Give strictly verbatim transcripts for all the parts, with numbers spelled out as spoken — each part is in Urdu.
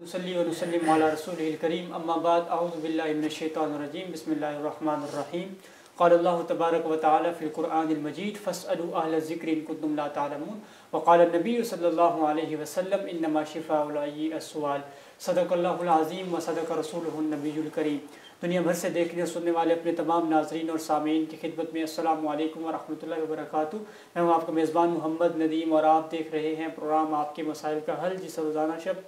नसल्ली व नुसल्लिम अला रसूलिल करीम अम्मा बाद अऊज़ु बिल्लाहि मिनश शैतानिर रजीम बिस्मिल्लाहिर रहमानिर रहीम क़ाल अल्लाहु तबारक व तआला फ़िल क़ुरआनिल मजीद फ़स्अलू अहल ज़िक्रि इन कुन्तुम ला तअलमून व क़ाल नबी सल्लल्लाहु अलैहि वसल्लम इन्नमा शिफ़ाउल अय्यि अस्सुआल सदक़ल्लाहुल अज़ीम व सदक़ रसूलुहुन नबियुल करीम। दुनिया भर से देखने और सुनने वाले अपने तमाम नाज़रीन और सामीन की खिदमत में अस्सलामु अलैकुम व रहमतुल्लाहि व बरकातुहू। मैं हूँ आपका मेज़बान मोहम्मद नदीम और आप देख रहे हैं प्रोग्राम आपके मसाइल का हल, जिस रोज़ाना शब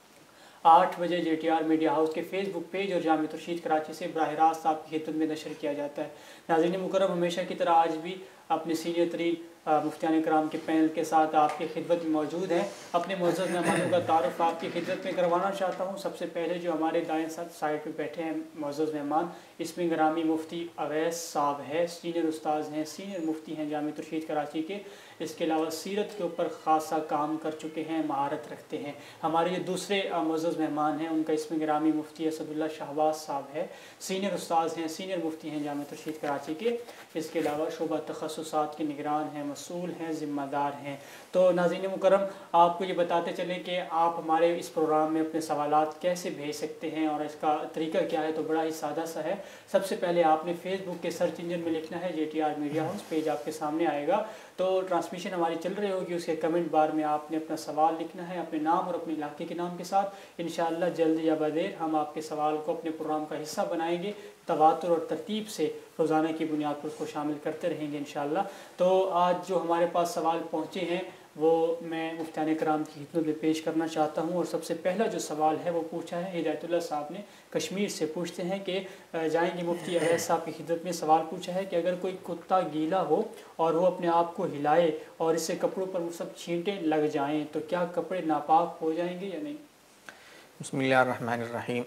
आठ बजे J T R media house के फेसबुक पेज और जामिया तुर्शीद कराची से बराह रास्त आपकी खिदमत में नशर किया जाता है। नाज़रीन मुकर्रम, हमेशा की तरह आज भी अपने सीनियर तरीन मुफ्तियान कराम के पैनल के साथ आपकी खिदमत में मौजूद हैं। अपने मुअज़्ज़ज़ मेहमानों का तारुफ आपकी खिदमत में करवाना चाहता हूँ। सबसे पहले जो हमारे दाएं साइड पे बैठे हैं मुअज़्ज़ज़ मेहमान, इसमें ग्रामी मुफ्ती अवैस साहब है, सीनियर उस्ताद हैं, सीनियर मुफ्ती हैं जामिया तुर्शीद कराची के। इसके अलावा सीरत के ऊपर ख़ासा काम कर चुके हैं, महारत रखते हैं। हमारे जो दूसरे मुअज़्ज़ज़ मेहमान हैं उनका इसमें ग्रामी मुफ्ती असदुल्ला शहबाज साहब है, सीनियर उस्ताद हैं, सीनियर मुफ्ती हैं जामिया तुर्शीद कराची के। इसके अलावा शोबा तखस्सुसात के निगरान हैं, मसूल हैं, ज़िम्मेदार हैं। तो नाज़रीन मुकर्रम, आपको ये बताते चलें कि आप हमारे इस प्रोग्राम में अपने सवालात कैसे भेज सकते हैं और इसका तरीका क्या है। तो बड़ा ही सादा सा है। सबसे पहले आपने फेसबुक के सर्च इंजन में लिखना है J T R media house, page आपके सामने आएगा। तो ट्रांसमिशन हमारी चल रही होगी, उसके कमेंट बार में आपने अपना सवाल लिखना है अपने नाम और अपने इलाके के नाम के साथ। इंशाअल्लाह जल्द या बदेर हम आपके सवाल को अपने प्रोग्राम का हिस्सा बनाएंगे, तवातुर और तरतीब से रोज़ाना की बुनियाद पर उसको शामिल करते रहेंगे इंशाअल्लाह। तो आज जो हमारे पास सवाल पहुँचे हैं वो मैं मुफ्तियान कराम की खिदमत में पेश करना चाहता हूँ। और सबसे पहला जो सवाल है वो पूछा है हिदायतुल्लाह साहब ने, कश्मीर से। पूछते हैं कि जाएंगे मुफ्ती अवैस साहब की खिदमत में। सवाल पूछा है कि अगर कोई कुत्ता गीला हो और वो अपने आप को हिलाए और इससे कपड़ों पर वो सब छींटे लग जाएं तो क्या कपड़े नापाक हो जाएंगे या नहीं? बिस्मिल्लाहिर्रहमानिर्रहीम।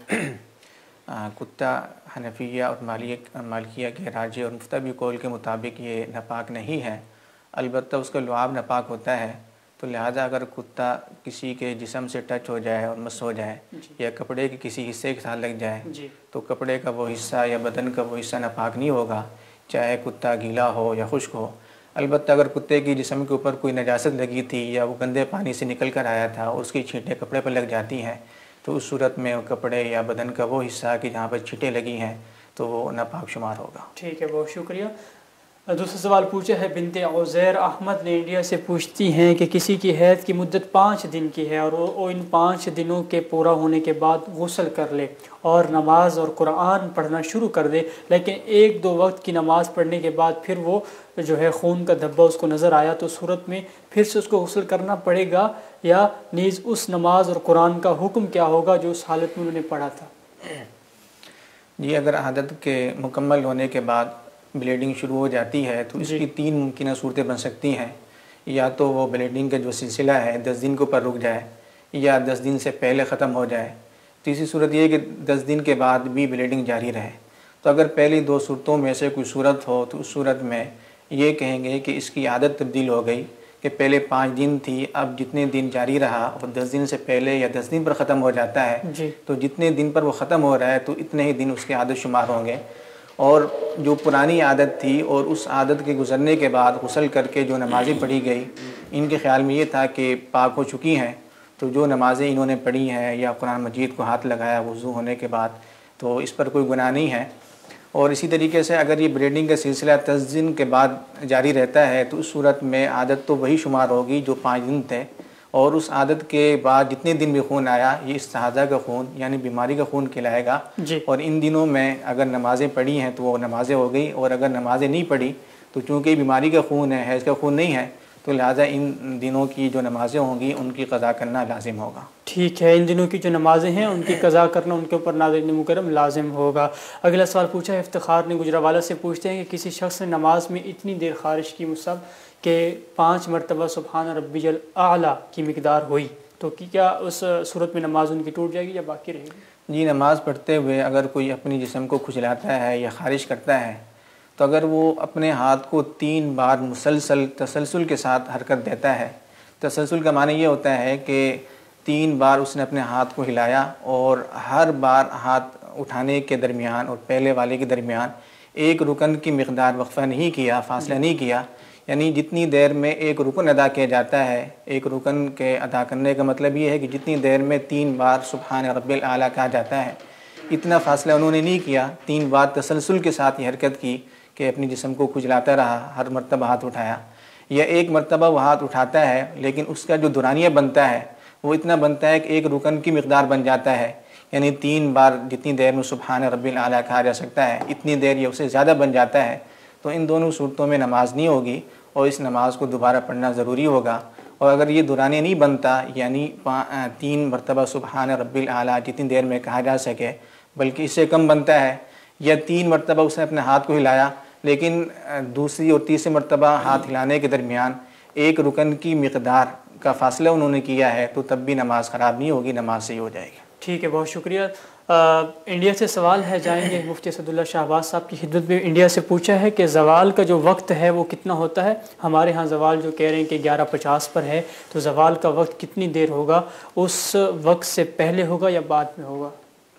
कुत्ता हनफिया और मालिक मालिकिया के राजी और मुफ्ती कौल के मुताबिक ये नापाक नहीं है, अलबत्ता उसका लुआब नापाक होता है। तो लिहाजा अगर कुत्ता किसी के जिस्म से टच हो जाए और मस हो जाए या कपड़े के किसी हिस्से के साथ लग जाए तो कपड़े का वो हिस्सा या बदन का वो हिस्सा नापाक नहीं होगा, चाहे कुत्ता गीला हो या खुश्क हो। अलबत्ता अगर कुत्ते की जिस्म के ऊपर कोई नजासत लगी थी या वो गंदे पानी से निकल कर आया था और उसकी छींटें कपड़े पर लग जाती हैं तो उस सूरत में वो कपड़े या बदन का वो हिस्सा कि जहाँ पर छींटें लगी हैं तो वो नापाक शुमार होगा। ठीक है, बहुत शुक्रिया। दूसरा सवाल पूछा है बिनते उज़ैर अहमद ने, इंडिया से। पूछती हैं कि किसी की हैज़ की मुद्दत पाँच दिन की है और वो इन पाँच दिनों के पूरा होने के बाद गुस्ल कर ले और नमाज और कुरान पढ़ना शुरू कर दे, लेकिन एक दो वक्त की नमाज पढ़ने के बाद फिर वो जो है खून का धब्बा उसको नज़र आया, तो सूरत में फिर से उसको गुस्ल करना पड़ेगा या नीज़ उस नमाज और कुरान का हुक्म क्या होगा जो उस हालत में उन्होंने पढ़ा था? जी, अगर आदत के मुकम्मल होने के बाद ब्लीडिंग शुरू हो जाती है तो इसकी तीन मुमकिन सूरतें बन सकती हैं। या तो वो ब्लीडिंग का जो सिलसिला है दस दिन के ऊपर रुक जाए या दस दिन से पहले ख़त्म हो जाए। तीसरी सूरत ये है कि दस दिन के बाद भी ब्लीडिंग जारी रहे। तो अगर पहली दो सूरतों में से कोई सूरत हो तो उस सूरत में ये कहेंगे कि इसकी आदत तब्दील हो गई कि पहले पाँच दिन थी, अब जितने दिन जारी रहा और दस दिन से पहले या दस दिन पर ख़त्म हो जाता है तो जितने दिन पर वो ख़त्म हो रहा है तो इतने ही दिन उसके आदत शुमार होंगे। और जो पुरानी आदत थी और उस आदत के गुज़रने के बाद गुस्ल करके जो नमाज़ें पढ़ी गई, इनके ख़्याल में ये था कि पाक हो चुकी हैं, तो जो नमाज़ें इन्होंने पढ़ी हैं या कुरान मजीद को हाथ लगाया वज़ू होने के बाद तो इस पर कोई गुनाह नहीं है। और इसी तरीके से अगर ये ब्लीडिंग का सिलसिला दस दिन के बाद जारी रहता है तो उस सूरत में आदत तो वही शुमार होगी जो पाँच दिन थे, और उस आदत के बाद जितने दिन भी खून आया ये इस्तिहाज़ा का खून यानी बीमारी का खून कहलाएगा। और इन दिनों में अगर नमाज़ें पढ़ी हैं तो वो नमाज़ें हो गई, और अगर नमाज़ें नहीं पढ़ी तो चूँकि बीमारी का खून है, हैज़ का खून नहीं है, तो लिहाजा इन दिनों की जो नमाज़ें होंगी उनकी क़ज़ा करना लाजिम होगा। ठीक है, इन दिनों की जो नमाज़ें हैं उनकी क़ज़ा करना उनके ऊपर नाज़रीन मुकर्रम लाजिम होगा। अगला सवाल पूछा है इफ्तिखार ने, गुजरावाला से। पूछते हैं कि किसी शख्स ने नमाज में इतनी देर खारिश की मुसब के पाँच मरतबा सुबहान रब्बियल आला की मिकदार हुई तो क्या उस सूरत में नमाज उनकी टूट जाएगी या बाकी रहेगी? जी, नमाज़ पढ़ते हुए अगर कोई अपनी जिस्म को खुजलाता है या खारिश करता है तो अगर वो अपने हाथ को तीन बार मुसलसल तसलसल के साथ हरकत देता है, तसलसल का माने ये होता है कि तीन बार उसने अपने हाथ को हिलाया और हर बार हाथ उठाने के दरमियान और पहले वाले के दरमियान एक रुकन की मिकदार वक्फ़ा नहीं किया, फ़ासला नहीं किया, یعنی جتنی دیر میں ایک رکن ادا کیا جاتا ہے، ایک رکن کے ادا کرنے کا مطلب یہ ہے کہ جتنی دیر میں تین بار سبحان رب الاعلیٰ کہا جاتا ہے، اتنا فاصلہ انہوں نے نہیں کیا، تین بار تسلسل کے ساتھ یہ حرکت کی کہ اپنی جسم کو کھجلاتا رہا، ہر مرتبہ ہاتھ اٹھایا، یا ایک مرتبہ وہ ہاتھ اٹھاتا ہے لیکن اس کا جو دورانیہ بنتا ہے وہ اتنا بنتا ہے کہ ایک رکن کی مقدار بن جاتا ہے، یعنی تین بار جتنی دیر میں سبحان رب الاعلیٰ کہا جا سکتا ہے اتنی دیر یہ اسے زیادہ بن جاتا ہے، تو ان دونوں صورتوں میں نماز نہیں ہوگی اور اس نماز کو دوبارہ پڑھنا ضروری ہوگا۔ اور اگر یہ دورانیہ نہیں بنتا، یعنی تین مرتبہ سبحان رب الاعلیٰ جتنی دیر میں کہا جا سکے بلکہ اس سے کم بنتا ہے، یا تین مرتبہ اس نے اپنے ہاتھ کو ہلایا لیکن دوسری اور تیسری مرتبہ ہاتھ ہلانے کے درمیان ایک رکن کی مقدار کا فاصلہ انہوں نے کیا ہے، تو تب بھی نماز خراب نہیں ہوگی، نماز صحیح ہو جائے گی۔ ٹھیک ہے، بہت شکریہ۔ انڈیا سے سوال ہے، جائیں گے مفتی اسداللہ شہباز صاحب کی خدمت میں۔ انڈیا سے پوچھا ہے کہ زوال کا جو وقت ہے وہ کتنا ہوتا ہے؟ ہمارے ہاں زوال جو کہہ رہے ہیں کہ گیارہ پچاس پر ہے، تو زوال کا وقت کتنی دیر ہوگا؟ اس وقت سے پہلے ہوگا یا بعد میں ہوگا؟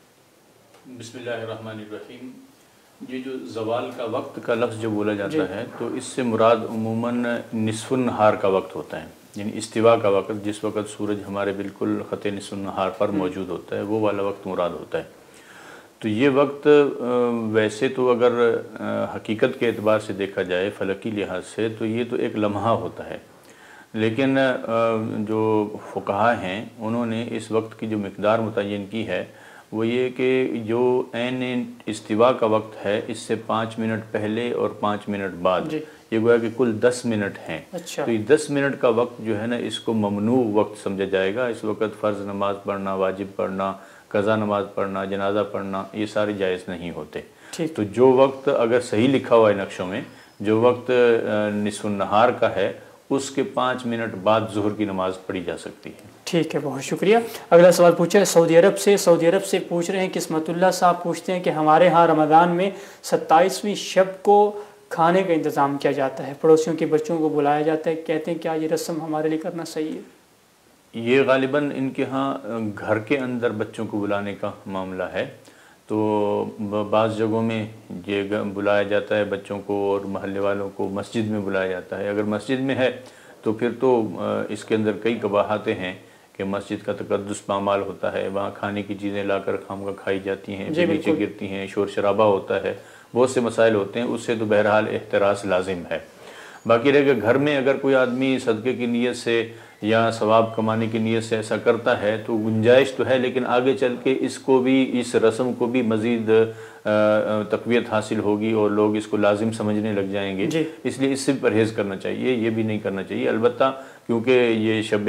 بسم اللہ الرحمن الرحیم۔ یہ جو زوال کا وقت کا لفظ جو بولا جاتا ہے تو اس سے مراد عموماً نصف النہار کا وقت ہوتا ہے، یعنی استوا کا وقت، جس وقت سورج ہمارے بالکل خط نصف النہار پر موجود ہوتا ہے، وہ والا وقت مراد ہوتا ہے۔ تو یہ وقت ویسے تو اگر حقیقت کے اعتبار سے دیکھا جائے فلکی لحاظ سے تو یہ تو ایک لمحہ ہوتا ہے، لیکن جو فقہاء ہیں انہوں نے اس وقت کی جو مقدار متعین کی ہے وہ یہ کہ جو عین استوا کا وقت ہے اس سے پانچ منٹ پہلے اور پانچ منٹ بعد، یہ گویا کہ کل دس منٹ ہیں۔ تو یہ دس منٹ کا وقت جو ہے نا اس کو ممنوع وقت سمجھا جائے گا۔ اس وقت فرض نماز پڑھنا، واجب پڑھنا، قضا نماز پڑھنا، جنازہ پڑھنا، یہ سارے جائز نہیں ہوتے۔ تو جو وقت اگر صحیح لکھا ہوا ہے نقشوں میں، جو وقت نصف النہار کا ہے اس کے پانچ منٹ بعد ظہر کی نماز پڑھی جا سکتی ہے۔ ٹھیک ہے، بہت شکریہ۔ اگلا سوال پوچھا ہے سعودی عرب سے۔ سعودی عرب سے پوچھ رہے ہیں قسمت اللہ صاحب، پوچھتے ہیں کہ ہمارے ہاں رمضان میں ستائیسویں شب کو کھانے کا انتظام کیا جاتا ہے، پڑوسیوں کے بچوں کو بلایا جاتا ہے، کہتے ہیں کیا یہ رسم ہمارے لیے کرنا صحیح ہے؟ یہ غالباً ان کے ہاں گھر کے اندر بچوں کو بلانے کا معاملہ ہے، تو بعض جگہوں میں یہ بلایا جاتا ہے بچوں کو اور محلے والوں کو، مسجد میں بلایا جاتا ہے۔ اگر مسجد میں ہے تو پھر تو اس کے اندر کئی قباحتیں ہیں کہ مسجد کا تقدس پامال ہوتا ہے، وہاں کھانے کی چیزیں لا کر خامخواہ کھائی جاتی ہیں، نیچے گرتی ہیں، شور شرابہ ہوتا ہے، بہت سے مسائل ہوتے ہیں، اس سے تو بہرحال احتراز لازم ہے۔ باقی رہ کہ گھر میں اگر کوئی آدمی صدقے کی نیت سے یا ثواب کمانے کی نیت سے ایسا کرتا ہے تو گنجائش تو ہے، لیکن آگے چل کے اس کو بھی، اس رسم کو بھی مزید تقویت حاصل ہوگی اور لوگ اس کو لازم سمجھنے لگ جائیں گے، اس لیے اس سے پرہیز کرنا چاہیے، یہ بھی نہیں کرنا چاہیے۔ البتہ کیونکہ یہ شب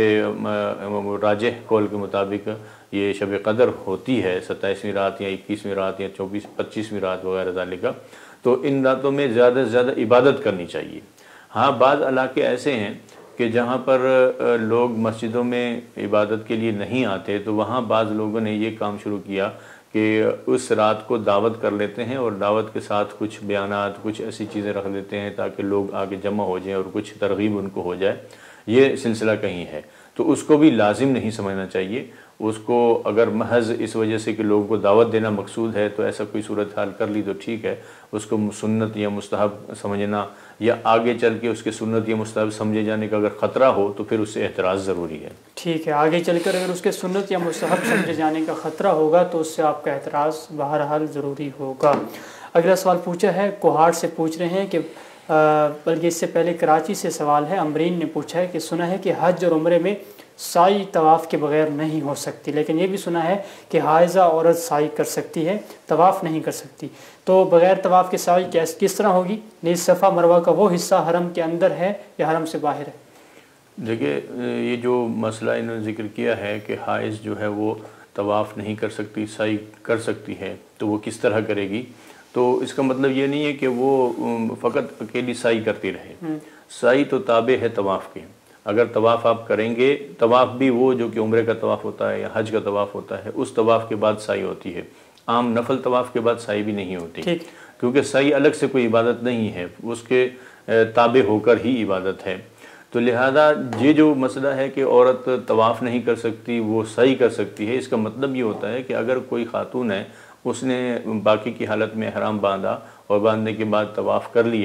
راجح قول کے مطابق یہ شب قدر ہوتی ہے، ستائیسویں رات یا اکیسویں رات یا چوبیس پچیسویں رات وغیرہ ذالکہ، تو ان راتوں میں زیادہ سے زیادہ عبادت کرنی چاہیے۔ ہاں بعض علاقے ایسے ہیں کہ جہاں پر لوگ مسجدوں میں عبادت کے لیے نہیں آتے، تو وہاں بعض لوگوں نے یہ کام شروع کیا کہ اس رات کو دعوت کر لیتے ہیں اور دعوت کے ساتھ کچھ بیانات، کچھ ایسی چیزیں رکھ دیتے ہیں تاکہ لوگ آگے جمع ہو جائیں اور کچھ ترغیب ان کو ہو جائے۔ یہ سلسلہ کہیں ہے تو اس کو بھی لازم نہیں سمجھنا چاہیے۔ اس کو اگر محض اس وجہ سے کہ لوگوں کو دعوت دینا مقصود ہے تو ایسا کوئی صورتحال کر لی تو ٹھیک ہے، اس کو سنت یا مستحب سمجھنا یا آگے چل کے اس کے سنت یا مستحب سمجھے جانے کا اگر خطرہ ہو تو پھر اس سے احتراز ضروری ہے۔ ٹھیک ہے، آگے چل کر اگر اس کے سنت یا مستحب سمجھے جانے کا خطرہ ہوگا تو اس سے آپ کا احتراز بہرحال ضروری ہوگا۔ اگلا سوال پوچھا ہے کوہاٹ سے، پوچھ رہے ہیں کہ بلکہ اس سے پہلے کراچی سے سوال ہے، امرین نے پوچھا ہے کہ سنا ہے کہ حج اور عمرے میں سائی طواف کے بغیر نہیں ہو سکتی، لیکن یہ بھی سنا ہے کہ حائضہ عورت سائی کر سکتی ہے، طواف نہیں کر سکتی، تو بغیر طواف کے سائی کس طرح ہوگی؟ نیز صفا مروہ کا وہ حصہ حرم کے اندر ہے یا حرم سے باہر ہے؟ دیکھیے یہ جو مسئلہ انہوں نے ذکر کیا ہے کہ حائض جو ہے وہ طواف نہیں کر سکتی، سائی کر سکتی ہے، تو وہ کس طرح کرے گی؟ تو اس کا مطلب یہ نہیں ہے کہ وہ فقط اکیلی سائی کرتی رہے، سائی تو تابع ہے طواف کے۔ اگر طواف آپ کریں گے، طواف بھی وہ جو کہ عمرے کا طواف ہوتا ہے یا حج کا طواف ہوتا ہے، اس طواف کے بعد سائی ہوتی ہے۔ عام نفل طواف کے بعد سائی بھی نہیں ہوتی، کیونکہ سائی الگ سے کوئی عبادت نہیں ہے، اس کے تابع ہو کر ہی عبادت ہے۔ تو لہذا یہ جو مسئلہ ہے کہ عورت طواف نہیں کر سکتی وہ سائی کر سکتی ہے، اس کا مطلب یہ ہوتا ہے کہ اگر کوئی خاتون ہے، اس نے باقی کی حالت میں احرام باندھا اور باندھنے کے بعد طواف کر لیا،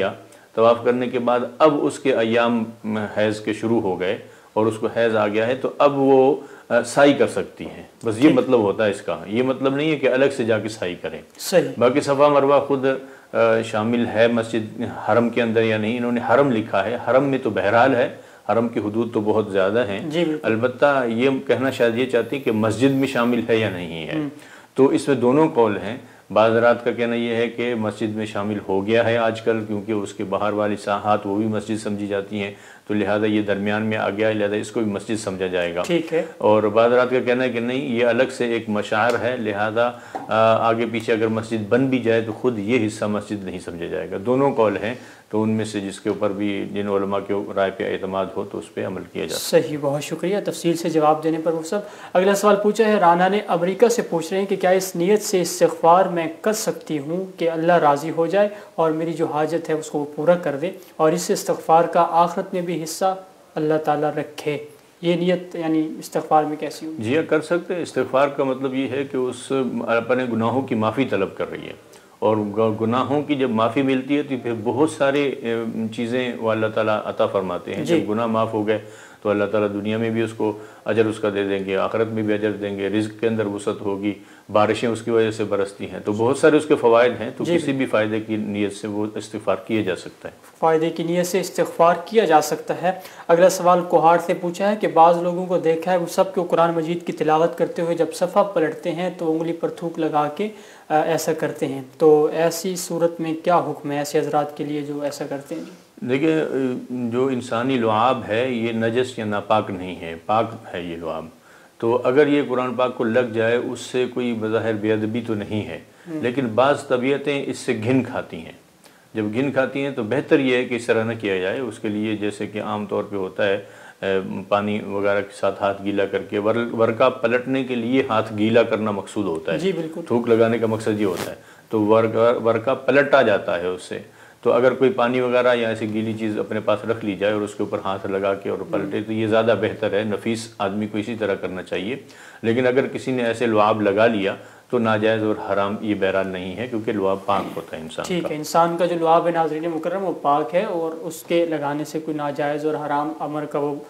طواف کرنے کے بعد اب اس کے ایام حیض کے شروع ہو گئے اور اس کو حیض آ گیا ہے تو اب وہ سعی کر سکتی ہیں، بس یہ مطلب ہوتا ہے اس کا، یہ مطلب نہیں ہے کہ الگ سے جا کے سعی کریں۔ صحیح۔ باقی صفا مروہ خود شامل ہے مسجد حرم کے اندر یا نہیں، انہوں نے حرم لکھا ہے، حرم میں تو بہرحال ہے، حرم کی حدود تو بہت زیادہ ہیں، البتہ یہ کہنا شاید یہ چاہتی ہیں کہ مسجد میں شامل ہے یا نہیں ہے، تو اس میں دونوں قول ہیں۔ بعض حضرات کا کہنا یہ ہے کہ مسجد میں شامل ہو گیا ہے آج کل، کیونکہ اس کے باہر والی ساحات وہ بھی مسجد سمجھی جاتی ہیں، تو لہذا یہ درمیان میں آ گیا ہے، لہذا اس کو بھی مسجد سمجھا جائے گا۔ ٹھیک ہے۔ اور بعض حضرات کا کہنا ہے کہ نہیں، یہ الگ سے ایک مشعر ہے، لہذا آگے پیچھے اگر مسجد بن بھی جائے تو خود یہ حصہ مسجد نہیں سمجھا جائے گا۔ دونوں قول ہیں، تو ان میں سے جس کے اوپر بھی جن علماء کے رائے پہ اعتماد ہو تو اس پہ عمل کیا جائے۔ صحیح، بہت شکریہ تفصیل سے جواب دینے پر۔ وہ سب اگلا سوال پوچھا ہے، رانا نے امریکہ سے پوچھ رہے ہیں کہ کیا اس نیت سے استغفار میں کر سکتی ہوں کہ اللہ راضی ہو جائے اور میری جو حاجت ہے اس کو وہ پورا کر دے، اور اس استغفار کا آخرت میں بھی حصہ اللہ تعالیٰ رکھے، یہ نیت یعنی استغفار میں کیسی ہو؟ جی کر سکتے ہیں۔ استغفار کا مطلب یہ ہے کہ اس اپنے گناہوں کی معافی طلب کر رہی ہے، اور گناہوں کی جب معافی ملتی ہے تو پھر بہت سارے چیزیں وہ اللہ تعالیٰ عطا فرماتے ہیں۔ جب گناہ معاف ہو گئے تو اللہ تعالیٰ دنیا میں بھی اس کو اجر اس کا دے دیں گے، آخرت میں بھی اجر دیں گے، رزق کے اندر وسعت ہوگی، بارشیں اس کی وجہ سے برستی ہیں، تو بہت سارے اس کے فوائد ہیں، تو کسی بھی فائدے کی نیت سے وہ استغفار کیا جا سکتا ہے۔ فائدے کی نیت سے استغفار کیا جا سکتا ہے۔ اگلا سوال کوہاڑ سے پوچھا ہے کہ بعض لوگوں کو دیکھا ہے وہ سب کو قرآن مجید کی تلاوت کرتے ہوئے جب صفحہ پلٹتے ہیں تو انگلی پر تھوک لگا کے ایسا کرتے ہیں، تو ایسی صورت میں کیا حکم ہے ایسے حضرات کے لیے جو ایسا کرتے ہیں؟ دیکھیں، جو انسانی لعاب ہے یہ نجس یا ناپاک نہیں ہے، پاک ہے یہ لعاب، تو اگر یہ قرآن پاک کو لگ جائے اس سے کوئی بظاہر بے ادبی تو نہیں ہے، لیکن بعض طبیعتیں اس سے گھن کھاتی ہیں۔ جب گھن کھاتی ہیں تو بہتر یہ ہے کہ اس طرح نہ کیا جائے۔ اس کے لیے جیسے کہ عام طور پہ ہوتا ہے پانی وغیرہ کے ساتھ ہاتھ گیلا کر کے، ورقہ پلٹنے کے لیے ہاتھ گیلا کرنا مقصود ہوتا ہے، جی بالکل، تھوک لگانے کا مقصد یہ ہوتا ہے، تو ورقہ پلٹا جاتا ہے اس سے، تو اگر کوئی پانی وغیرہ یا ایسی گیلی چیز اپنے پاس رکھ لی جائے اور اس کے اوپر ہاتھ لگا کے اور پلٹے تو یہ زیادہ بہتر ہے، نفیس آدمی کو اسی طرح کرنا چاہیے۔ لیکن اگر کسی نے ایسے لعاب لگا لیا تو ناجائز اور حرام یہ بہرحال نہیں ہے، کیونکہ لعاب پاک ہوتا ہے انسان کا۔ ٹھیک ہے، انسان کا جو لعاب ہے ناظرین مکرم وہ پاک ہے، اور اس کے لگانے سے کوئی ناجائز اور حرام امر کا وہ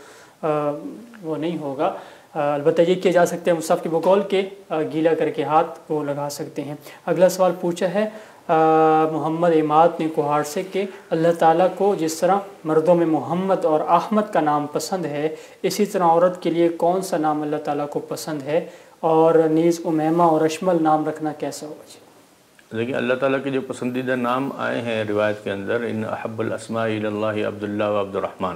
وہ نہیں ہوگا۔ البتہ یہ کیا جا سکتے ہیں مصحف کے بقول کے گیلا کر کے ہاتھ کو لگا سکتے ہیں۔ اگلا سوال پوچھا ہے محمد اماد نے کوہاڑ سے کہ اللہ تعالیٰ کو جس طرح مردوں میں محمد اور احمد کا نام پسند ہے، اسی طرح عورت کے لیے کون سا نام اللہ تعالیٰ کو پسند ہے، اور نیز امیمہ اور اشمل نام رکھنا کیسا ہوگا؟ دیکھیں، اللہ تعالیٰ کے جو پسندیدہ نام آئے ہیں روایت کے اندر، ان احب الاسماء الی اللہ عبداللہ و عبد الرحمن،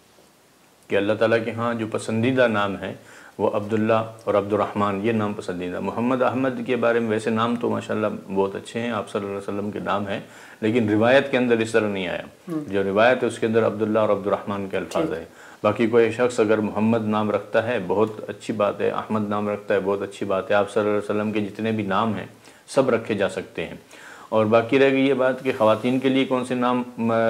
کہ اللہ تعالیٰ کے ہاں جو پسندیدہ نام ہیں وہ عبداللہ اور عبد الرحمن، یہ نام پسندیدہ۔ محمد احمد کے بارے میں ویسے نام تو ماشاءاللہ بہت اچھے ہیں، آپ صلی اللہ علیہ وسلم کے نام ہیں، لیکن روایت کے اندر اس طرح نہیں آیا۔ جو روایت ہے اس کے اندر عبداللہ اور عبد الرحمن کے الفاظ ہے۔ باقی کوئی شخص اگر محمد نام رکھتا ہے بہت اچھی بات ہے، احمد نام رکھتا ہے بہت اچھی بات ہے، آپ صلی اللہ علیہ وسلم کے جتنے بھی نام ہیں سب رکھے جا سکتے ہیں۔ اور باقی رہ گئی یہ بات کہ خواتین کے لیے کون سے نام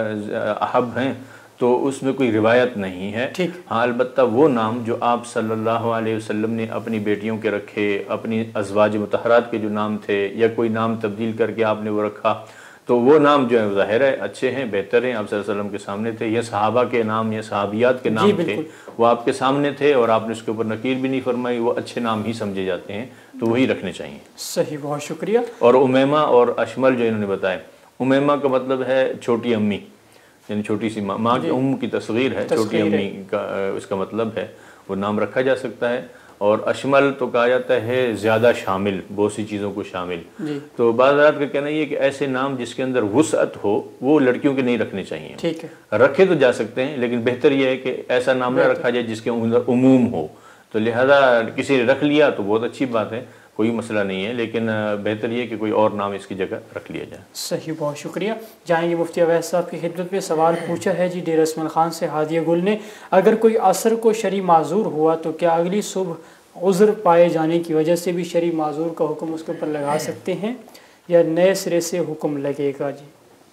احب ہیں، تو اس میں کوئی روایت نہیں ہے۔ ہاں البتہ وہ نام جو آپ صلی اللہ علیہ وسلم نے اپنی بیٹیوں کے رکھے، اپنی ازواج مطہرات کے جو نام تھے، یا کوئی نام تبدیل کر کے آپ نے وہ رکھا، تو وہ نام جو ہے ظاہر ہے اچھے ہیں، بہتر ہیں، آپ صلی اللہ علیہ وسلم کے سامنے تھے، یا صحابہ کے نام یا صحابیات کے نام تھے وہ آپ کے سامنے تھے اور آپ نے اس کے اوپر نکیر بھی نہیں فرمائی، وہ اچھے نام ہی سمجھے جاتے ہیں، تو وہی رکھنے چاہیے۔ صحیح، بہت شکریہ۔ اور امیمہ اور اشمل جو انہوں نے بتایا، امیمہ کا مطلب ہے چھوٹی امی، یعنی چھوٹی سی ماں، ماں کی ام کی تصغیر ہے، چھوٹی امی کا اس کا مطلب ہے، وہ نام رکھا جا سکتا ہے۔ اور اشمل تو کہا جاتا ہے زیادہ شامل، بہت سی چیزوں کو شامل۔ تو بعض حضرات کا کہنا یہ کہ ایسے نام جس کے اندر وسعت ہو وہ لڑکیوں کے نہیں رکھنے چاہیے۔ ٹھیک ہے، رکھے تو جا سکتے ہیں، لیکن بہتر یہ ہے کہ ایسا نام نہ رکھا جائے جس کے اندر عموم ہو، تو لہذا کسی نے رکھ لیا تو بہت اچھی بات ہے، کوئی مسئلہ نہیں ہے، لیکن بہتر یہ کہ کوئی اور نام اس کی جگہ رکھ لیا جائے۔ صحیح، بہت شکریہ۔ جائیں گے مفتی اویس صاحب کی خدمت میں۔ سوال پوچھا ہے جی ڈیر اسمل خان سے ہادیہ گل نے، اگر کوئی عصر کو شرعی معذور ہوا تو کیا اگلی صبح عذر پائے جانے کی وجہ سے بھی شرعی معذور کا حکم اس کے اوپر لگا سکتے ہیں، یا نئے سرے سے حکم لگے گا؟ جی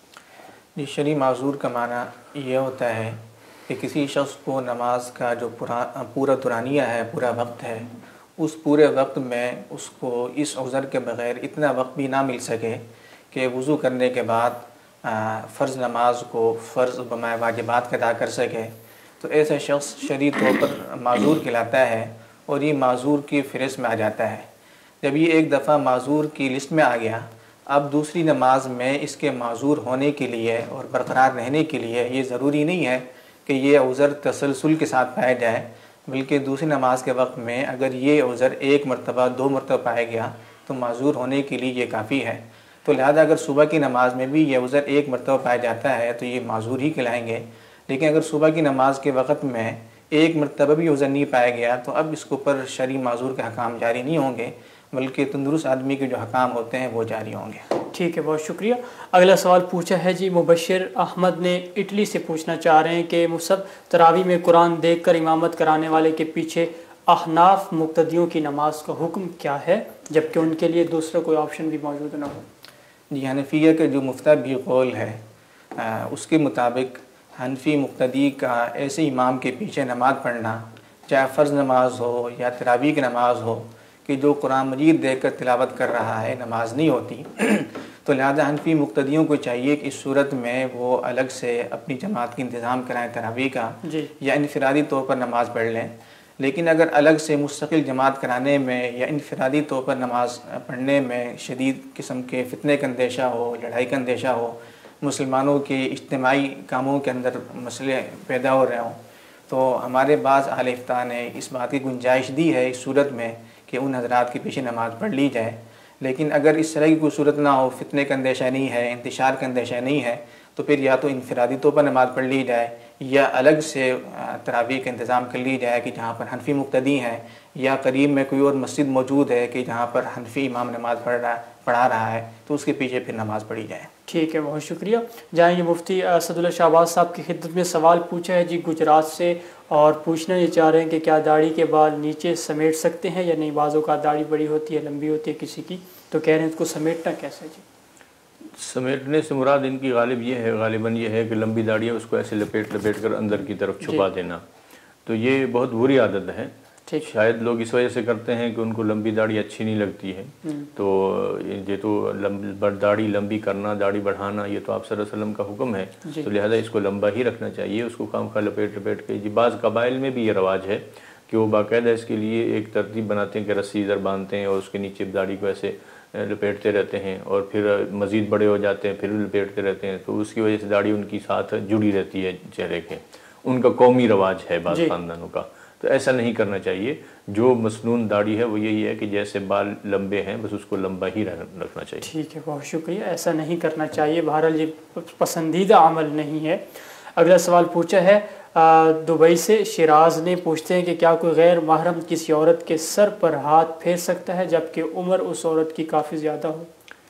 جی شرعی معذور کا معنی یہ ہوتا ہے کہ کسی شخص کو نماز کا جو پورا دورانیہ ہے، پورا وقت ہے، اس پورے وقت میں اس کو اس عذر کے بغیر اتنا وقت بھی نہ مل سکے کہ وضو کرنے کے بعد فرض نماز کو فرض بمائے واجبات کا ادا کر سکے تو ایسا شخص شرعی طور پر معذور کہلاتا ہے اور یہ معذور کی فہرست میں آ جاتا ہے۔ جب یہ ایک دفعہ معذور کی لسٹ میں آ گیا، اب دوسری نماز میں اس کے معذور ہونے کے لیے اور برقرار رہنے کے لیے یہ ضروری نہیں ہے کہ یہ عذر تسلسل کے ساتھ پایا جائے، بلکہ دوسری نماز کے وقت میں اگر یہ عذر ایک مرتبہ دو مرتبہ پایا گیا تو معذور ہونے کے لیے یہ کافی ہے۔ تو لہذا اگر صبح کی نماز میں بھی یہ عذر ایک مرتبہ پایا جاتا ہے تو یہ معذور ہی کہلائیں گے، لیکن اگر صبح کی نماز کے وقت میں ایک مرتبہ بھی عذر نہیں پایا گیا تو اب اس کے اوپر شرعی معذور کے حکام جاری نہیں ہوں گے، بلکہ تندرست آدمی کے جو حکام ہوتے ہیں وہ جاری ہوں گے۔ ٹھیک ہے، بہت شکریہ۔ اگلا سوال پوچھا ہے جی مبشر احمد نے اٹلی سے، پوچھنا چاہ رہے ہیں کہ مصحف تراویح میں قرآن دیکھ کر امامت کرانے والے کے پیچھے احناف مقتدیوں کی نماز کا حکم کیا ہے جبکہ ان کے لیے دوسرا کوئی آپشن بھی موجود نہ ہو؟ جی، حنفیہ کا جو مفتبی قول ہے اس کے مطابق حنفی مقتدی کا ایسے امام کے پیچھے نماز پڑھنا، چاہے فرض نماز ہو یا تراویح کی نماز ہو، کہ جو قرآن مجید دیکھ کر تلاوت کر رہا ہے، نماز نہیں ہوتی، تو لہذا حنفی مقتدیوں کو چاہیے کہ اس صورت میں وہ الگ سے اپنی جماعت کی انتظام کرائیں تراویح کا، جی، یا انفرادی طور پر نماز پڑھ لیں۔ لیکن اگر الگ سے مستقل جماعت کرانے میں یا انفرادی طور پر نماز پڑھنے میں شدید قسم کے فتنے کا اندیشہ ہو، لڑائی کا اندیشہ ہو، مسلمانوں کے اجتماعی کاموں کے اندر مسئلے پیدا ہو رہے ہوں، تو ہمارے بعض اہل افتاء نے اس بات کی گنجائش دی ہے اس صورت میں کہ ان حضرات کے پیچھے نماز پڑھ لی جائے۔ لیکن اگر اس طرح کی کوئی صورت نہ ہو، فتنے کا اندیشہ نہیں ہے، انتشار کا اندیشہ نہیں ہے، تو پھر یا تو انفرادی طور پر نماز پڑھ لی جائے یا الگ سے تراویح کا انتظام کر لی جائے کہ جہاں پر حنفی مقتدی ہیں یا قریب میں کوئی اور مسجد موجود ہے کہ جہاں پر حنفی امام نماز پڑھ رہا پڑھا رہا ہے تو اس کے پیچھے پھر نماز پڑھی جائے۔ ٹھیک ہے، بہت شکریہ۔ جائیں گے مفتی اسد اللہ شہباز صاحب کی خدمت میں۔ سوال پوچھا ہے جی گجرات سے، اور پوچھنا یہ چاہ رہے ہیں کہ کیا داڑھی کے بال نیچے سمیٹ سکتے ہیں یا نہیں؟ بعضوں کا داڑھی بڑی ہوتی ہے، لمبی ہوتی ہے کسی کی، تو کہہ رہے ہیں اس کو سمیٹنا کیسے؟ جی، سمیٹنے سے مراد ان کی غالب یہ ہے غالباً یہ ہے کہ لمبی داڑھی ہے اس کو ایسے لپیٹ لپیٹ کر اندر کی طرف چھپا دینا، تو یہ بہت بری عادت ہے۔ شاید لوگ اس وجہ سے کرتے ہیں کہ ان کو لمبی داڑھی اچھی نہیں لگتی ہے، تو یہ تو داڑھی لمبی کرنا، داڑھی بڑھانا، یہ تو آپ صلی اللہ علیہ وسلم کا حکم ہے، تو لہذا اس کو لمبا ہی رکھنا چاہیے، اس کو خام خواہ لپیٹ لپیٹ کے۔ جی، بعض قبائل میں بھی یہ رواج ہے کہ وہ باقاعدہ اس کے لیے ایک ترتیب بناتے ہیں کہ رسی ادھر باندھتے ہیں اور اس کے نیچے داڑھی کو ایسے لپیٹتے رہتے ہیں، اور پھر مزید بڑے ہو جاتے ہیں پھر لپیٹتے رہتے ہیں، تو اس کی وجہ سے داڑھی ان کی ساتھ جڑی رہتی ہے چہرے کے۔ ان کا قومی رواج ہے بعض خاندانوں کا، تو ایسا نہیں کرنا چاہیے۔ جو مسنون داڑھی ہے وہ یہی ہے کہ جیسے بال لمبے ہیں بس اس کو لمبا ہی رکھنا چاہیے۔ ٹھیک ہے، بہت شکریہ۔ ایسا نہیں کرنا چاہیے، بہرحال یہ پسندیدہ عمل نہیں ہے۔ اگلا سوال پوچھا ہے دبئی سے، شیراز نے، پوچھتے ہیں کہ کیا کوئی غیر محرم کسی عورت کے سر پر ہاتھ پھیر سکتا ہے جبکہ عمر اس عورت کی کافی زیادہ ہو،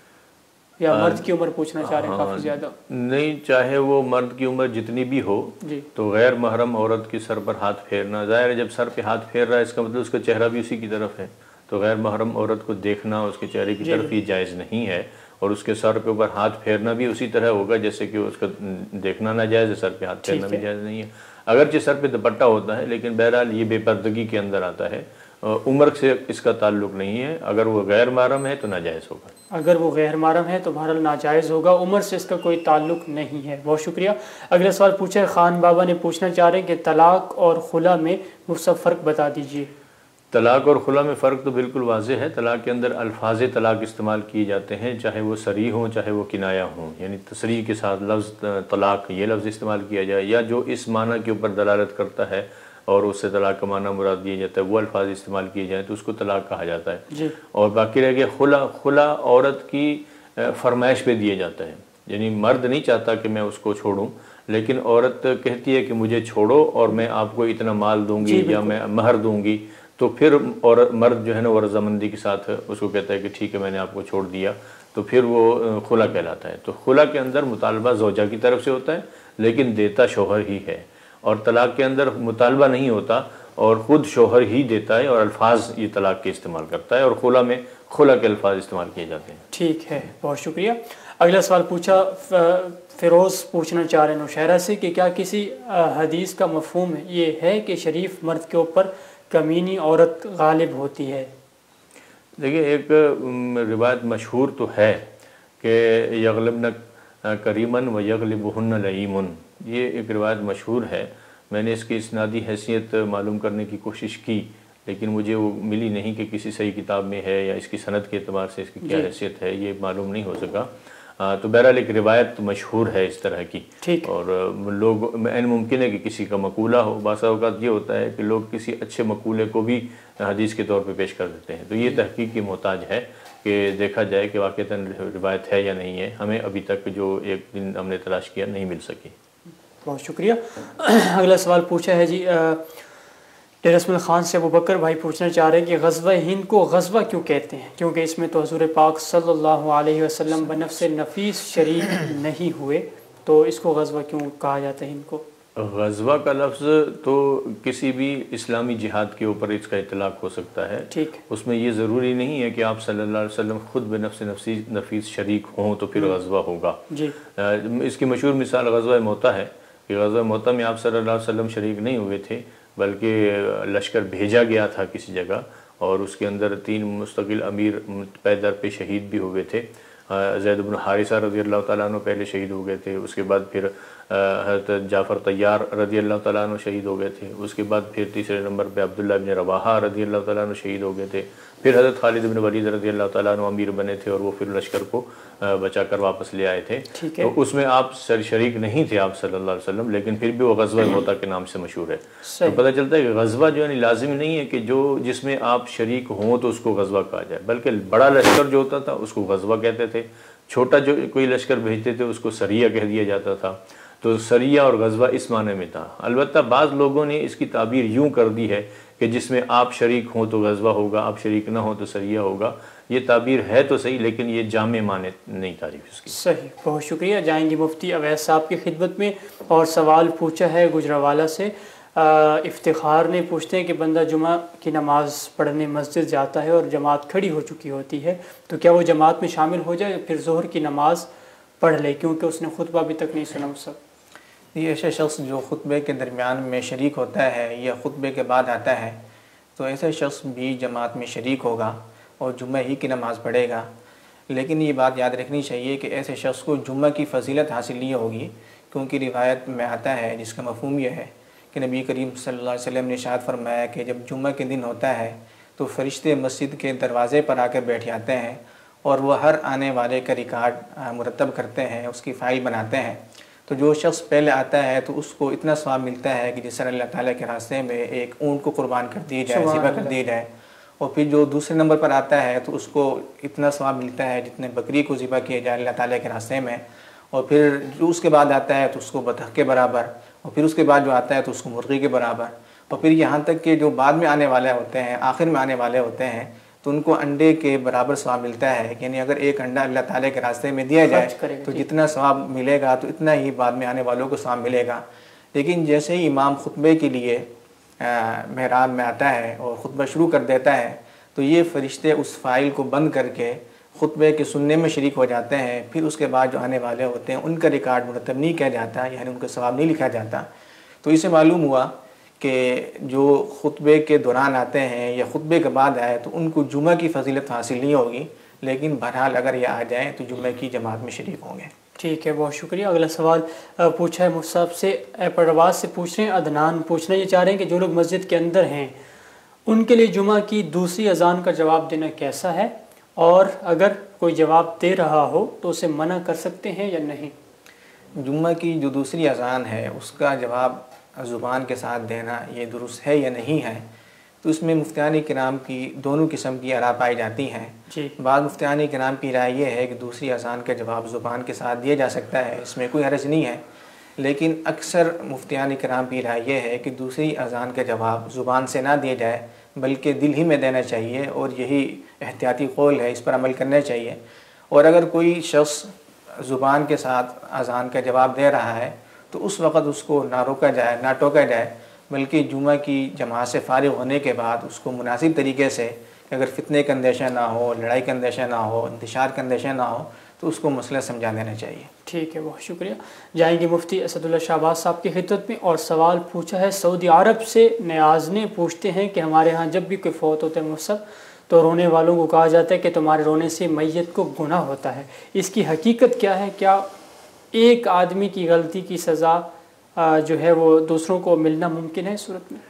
یا مرد کی عمر پوچھنا چاہ رہے ہیں کافی زیادہ؟ نہیں، چاہے وہ مرد کی عمر جتنی بھی ہو تو غیر محرم عورت کے سر پر ہاتھ پھیرنا، ظاہر ہے جب سر پہ ہاتھ پھیر رہا ہے اس کا مطلب اس کا چہرہ بھی اسی کی طرف ہے، تو غیر محرم عورت کو دیکھنا اس کے چہرے کی طرف ہی جائز نہیں ہے، اور اس کے سر کے اوپر ہاتھ پھیرنا بھی اسی طرح ہوگا جیسے کہ اس کا دیکھنا ناجائز ہے، سر پہ ہاتھ پھیرنا بھی جائز نہیں ہے، اگرچہ سر پہ دوپٹہ ہوتا ہے لیکن بہرحال یہ بے پردگی کے اندر آتا ہے، عمر سے اس کا تعلق نہیں ہے، اگر وہ غیر محرم ہے تو ناجائز ہوگا۔ اگر وہ غیر محرم ہے تو بہرحال ناجائز ہوگا، عمر سے اس کا کوئی تعلق نہیں ہے۔ بہت شکریہ۔ اگلا سوال پوچھا ہے خان بابا نے، پوچھنا چاہ رہے ہیں کہ طلاق اور خلا میں مفصل فرق بتا دیجیے۔ طلاق اور خلا میں فرق تو بالکل واضح ہے۔ طلاق کے اندر الفاظ طلاق استعمال کیے جاتے ہیں، چاہے وہ صریح ہوں چاہے وہ کنایہ ہوں، یعنی تصریح کے ساتھ لفظ طلاق یہ لفظ استعمال کیا جائے، یا جو اس معنی کے اوپر دلالت کرتا ہے اور اس سے طلاق کا معنی مراد دیا جاتا ہے وہ الفاظ استعمال کیے جائیں تو اس کو طلاق کہا جاتا ہے جی۔ اور باقی رہ گیا خلا، خلا عورت کی فرمائش پہ دیا جاتا ہے، یعنی مرد نہیں چاہتا کہ میں اس کو چھوڑوں، لیکن عورت کہتی ہے کہ مجھے چھوڑو اور میں آپ کو اتنا مال دوں گی یا میں مہر دوں گی، تو پھر عورت مرد جو ہے نا وہ رضامندی کے ساتھ اس کو کہتا ہے کہ ٹھیک ہے میں نے آپ کو چھوڑ دیا، تو پھر وہ خلا کہلاتا ہے۔ تو خلا کے اندر مطالبہ زوجہ کی طرف سے ہوتا ہے لیکن دیتا شوہر ہی ہے، اور طلاق کے اندر مطالبہ نہیں ہوتا اور خود شوہر ہی دیتا ہے اور الفاظ یہ طلاق کے استعمال کرتا ہے، اور خلا میں خلا کے الفاظ استعمال کیے جاتے ہیں۔ ٹھیک ہے، بہت شکریہ۔ اگلا سوال پوچھا فیروز پوچھنا چاہ رہے ہیں نوشہرہ سے کہ کیا کسی حدیث کا مفہوم یہ ہے کہ شریف مرد کے اوپر کمینی عورت غالب ہوتی ہے؟ دیکھیے ایک روایت مشہور تو ہے کہ یغلبن کریمن و یغلبہن لئیمن، یہ ایک روایت مشہور ہے. میں نے اس کی اسنادی حیثیت معلوم کرنے کی کوشش کی لیکن مجھے وہ ملی نہیں کہ کسی صحیح کتاب میں ہے یا اس کی سند کے اعتبار سے اس کی کیا حیثیت ہے، یہ معلوم نہیں ہو سکا. تو بہرحال ایک روایت مشہور ہے اس طرح کی، اور لوگ عین ممکن ہے کہ کسی کا مقولہ ہو. بعض اوقات یہ ہوتا ہے کہ لوگ کسی اچھے مقولے کو بھی حدیث کے طور پہ پیش کر دیتے ہیں. تو یہ تحقیق کی محتاج ہے کہ دیکھا جائے کہ واقعتاً روایت ہے یا نہیں ہے. ہمیں ابھی تک جو ایک دن ہم نے تلاش کیا نہیں مل سکی. بہت شکریہ. اگلا سوال پوچھا ہے جی ڈیرسمل خان سے ابو بکر بھائی پوچھنا چاہ رہے ہیں کہ غزوہ ہند کو غزوہ کیوں کہتے ہیں، کیونکہ اس میں تو حضور پاک صلی اللہ علیہ وسلم بنفس نفیس شریک نہیں ہوئے، تو اس کو غزوہ کیوں کہا جاتا ہے ہند کو؟ غزوہ کا لفظ تو کسی بھی اسلامی جہاد کے اوپر اس کا اطلاق ہو سکتا ہے. ٹھیک. اس میں یہ ضروری نہیں ہے کہ آپ صلی اللہ علیہ وسلم خود بنفس نفیس شریک ہوں تو پھر غزوہ ہوگا. جی. اس کی مشہور مثال غزوہ موتا ہے کہ غزوہ موتا میں آپ صلی اللہ علیہ وسلم شریک نہیں ہوئے تھے بلکہ لشکر بھیجا گیا تھا کسی جگہ، اور اس کے اندر تین مستقل امیر پے در پہ شہید بھی ہوئے تھے. زید بن حارثہ رضی اللہ تعالیٰ عنہ پہلے شہید ہو گئے تھے، اس کے بعد پھر حضرت جعفر طیار رضی اللہ تعالیٰ عنہ شہید ہو گئے تھے، اس کے بعد پھر تیسرے نمبر پہ عبداللہ بن رواحہ رضی اللہ تعالیٰ عنہ شہید ہو گئے تھے. پھر حضرت خالد بن ولید رضی اللہ تعالیٰ عنہ امیر بنے تھے اور وہ پھر لشکر کو بچا کر واپس لے آئے تھے. تو اس میں آپ شریک نہیں تھے آپ صلی اللہ علیہ وسلم، لیکن پھر بھی وہ غزوہ موتا کے نام سے مشہور ہے. تو پتہ چلتا ہے کہ غزوہ جو ہے لازم نہیں ہے کہ جو جس میں آپ شریک ہوں تو اس کو غزوہ کہا جائے، بلکہ بڑا لشکر جو ہوتا تھا اس کو غزوہ کہتے تھے، چھوٹا جو کوئی لشکر بھیجتے تھے اس کو سریہ کہہ دیا جاتا تھا. تو سریہ اور غزوہ اس معنی میں تھا. البتہ بعض لوگوں نے اس کی تعبیر یوں کر دی ہے کہ جس میں آپ شریک ہوں تو غزوہ ہوگا، آپ شریک نہ ہوں تو سریہ ہوگا. یہ تعبیر ہے تو صحیح لیکن یہ جامع معنی نہیں تعریف اس کی. صحیح، بہت شکریہ. جائیں گے مفتی اویس صاحب کی خدمت میں، اور سوال پوچھا ہے گجراوالا سے. افتخار نے پوچھتے ہیں کہ بندہ جمعہ کی نماز پڑھنے مسجد جاتا ہے اور جماعت کھڑی ہو چکی ہوتی ہے تو کیا وہ جماعت میں شامل ہو جائے، پھر ظہر کی نماز پڑھ لے کیونکہ اس نے خطبہ ابھی تک نہیں سنا؟ سب یہ ایسا شخص جو خطبے کے درمیان میں شریک ہوتا ہے یا خطبے کے بعد آتا ہے تو ایسا شخص بھی جماعت میں شریک ہوگا اور جمعہ ہی کی نماز پڑھے گا. لیکن یہ بات یاد رکھنی چاہیے کہ ایسے شخص کو جمعہ کی فضیلت حاصل نہیں ہوگی، کیونکہ روایت میں آتا ہے جس کا مفہوم یہ ہے کہ نبی کریم صلی اللہ علیہ وسلم نے ارشاد فرمایا کہ جب جمعہ کے دن ہوتا ہے تو فرشتے مسجد کے دروازے پر آ کر بیٹھ جاتے ہیں اور وہ ہر آنے والے کا ریکارڈ مرتب کرتے ہیں، اس کی فائل بناتے ہیں. تو جو شخص پہلے آتا ہے تو اس کو اتنا ثواب ملتا ہے کہ جس طرح اللہ تعالیٰ کے راستے میں ایک اونٹ کو قربان کر دی جائے، ذبح کر دی جائے. اور پھر جو دوسرے نمبر پر آتا ہے تو اس کو اتنا ثواب ملتا ہے جتنے بکری کو ذبح کیا جائے اللہ تعالیٰ کے راستے میں. اور پھر جو اس کے بعد آتا ہے تو اس کو بطخ کے برابر، اور پھر اس کے بعد جو آتا ہے تو اس کو مرغی کے برابر، اور پھر یہاں تک کہ جو بعد میں آنے والے ہوتے ہیں، آخر میں آنے والے ہوتے ہیں، تو ان کو انڈے کے برابر ثواب ملتا ہے. یعنی اگر ایک انڈا اللہ تعالیٰ کے راستے میں دیا جائے تو جتنا ثواب ملے گا تو اتنا ہی بعد میں آنے والوں کو ثواب ملے گا. لیکن جیسے ہی امام خطبے کے لیے محراب میں آتا ہے اور خطبہ شروع کر دیتا ہے تو یہ فرشتے اس فائل کو بند کر کے خطبے کے سننے میں شریک ہو جاتے ہیں. پھر اس کے بعد جو آنے والے ہوتے ہیں ان کا ریکارڈ مرتب نہیں کیا جاتا، یعنی ان کا ثواب نہیں لکھا جاتا. تو اسے معلوم ہوا کہ جو خطبے کے دوران آتے ہیں یا خطبے کے بعد آئے تو ان کو جمعہ کی فضیلت حاصل نہیں ہوگی، لیکن بہرحال اگر یہ آ جائیں تو جمعہ کی جماعت میں شریک ہوں گے. ٹھیک ہے، بہت شکریہ. اگلا سوال پوچھا ہے مفتی صاحب سے، پرواز سے پوچھ رہے ہیں. عدنان پوچھنا یہ چاہ رہے ہیں کہ جو لوگ مسجد کے اندر ہیں ان کے لیے جمعہ کی دوسری اذان کا جواب دینا کیسا ہے، اور اگر کوئی جواب دے رہا ہو تو اسے منع کر سکتے ہیں یا نہیں؟ جمعہ کی جو دوسری اذان ہے اس کا جواب زبان کے ساتھ دینا یہ درست ہے یا نہیں ہے، تو اس میں مفتیان کرام کی دونوں قسم کی آراء پائی جاتی ہیں. جی. بعض مفتیان کرام کی رائے یہ ہے کہ دوسری اذان کا جواب زبان کے ساتھ دیا جا سکتا ہے، اس میں کوئی حرج نہیں ہے. لیکن اکثر مفتیان کرام کی رائے یہ ہے کہ دوسری اذان کا جواب زبان سے نہ دیا جائے بلکہ دل ہی میں دینا چاہیے، اور یہی احتیاطی قول ہے، اس پر عمل کرنا چاہیے. اور اگر کوئی شخص زبان کے ساتھ اذان کا جواب دے رہا ہے تو اس وقت اس کو نہ روکا جائے، نہ ٹوکا جائے، بلکہ جمعہ کی جماعت سے فارغ ہونے کے بعد اس کو مناسب طریقے سے، اگر فتنے کا اندیشہ نہ ہو، لڑائی کا اندیشہ نہ ہو، انتشار کا اندیشہ نہ ہو، تو اس کو مسئلہ سمجھا دینا چاہیے. ٹھیک ہے، بہت شکریہ. جائیں گے مفتی اسد اللہ شہباز صاحب کی خدمت میں، اور سوال پوچھا ہے سعودی عرب سے. نیازنے پوچھتے ہیں کہ ہمارے ہاں جب بھی کوئی فوت ہوتا ہے مصب تو رونے والوں کو کہا جاتا ہے کہ تمہارے رونے سے میت کو گناہ ہوتا ہے، اس کی حقیقت کیا ہے؟ کیا ایک آدمی کی غلطی کی سزا جو ہے وہ دوسروں کو ملنا ممکن ہے اس صورت میں؟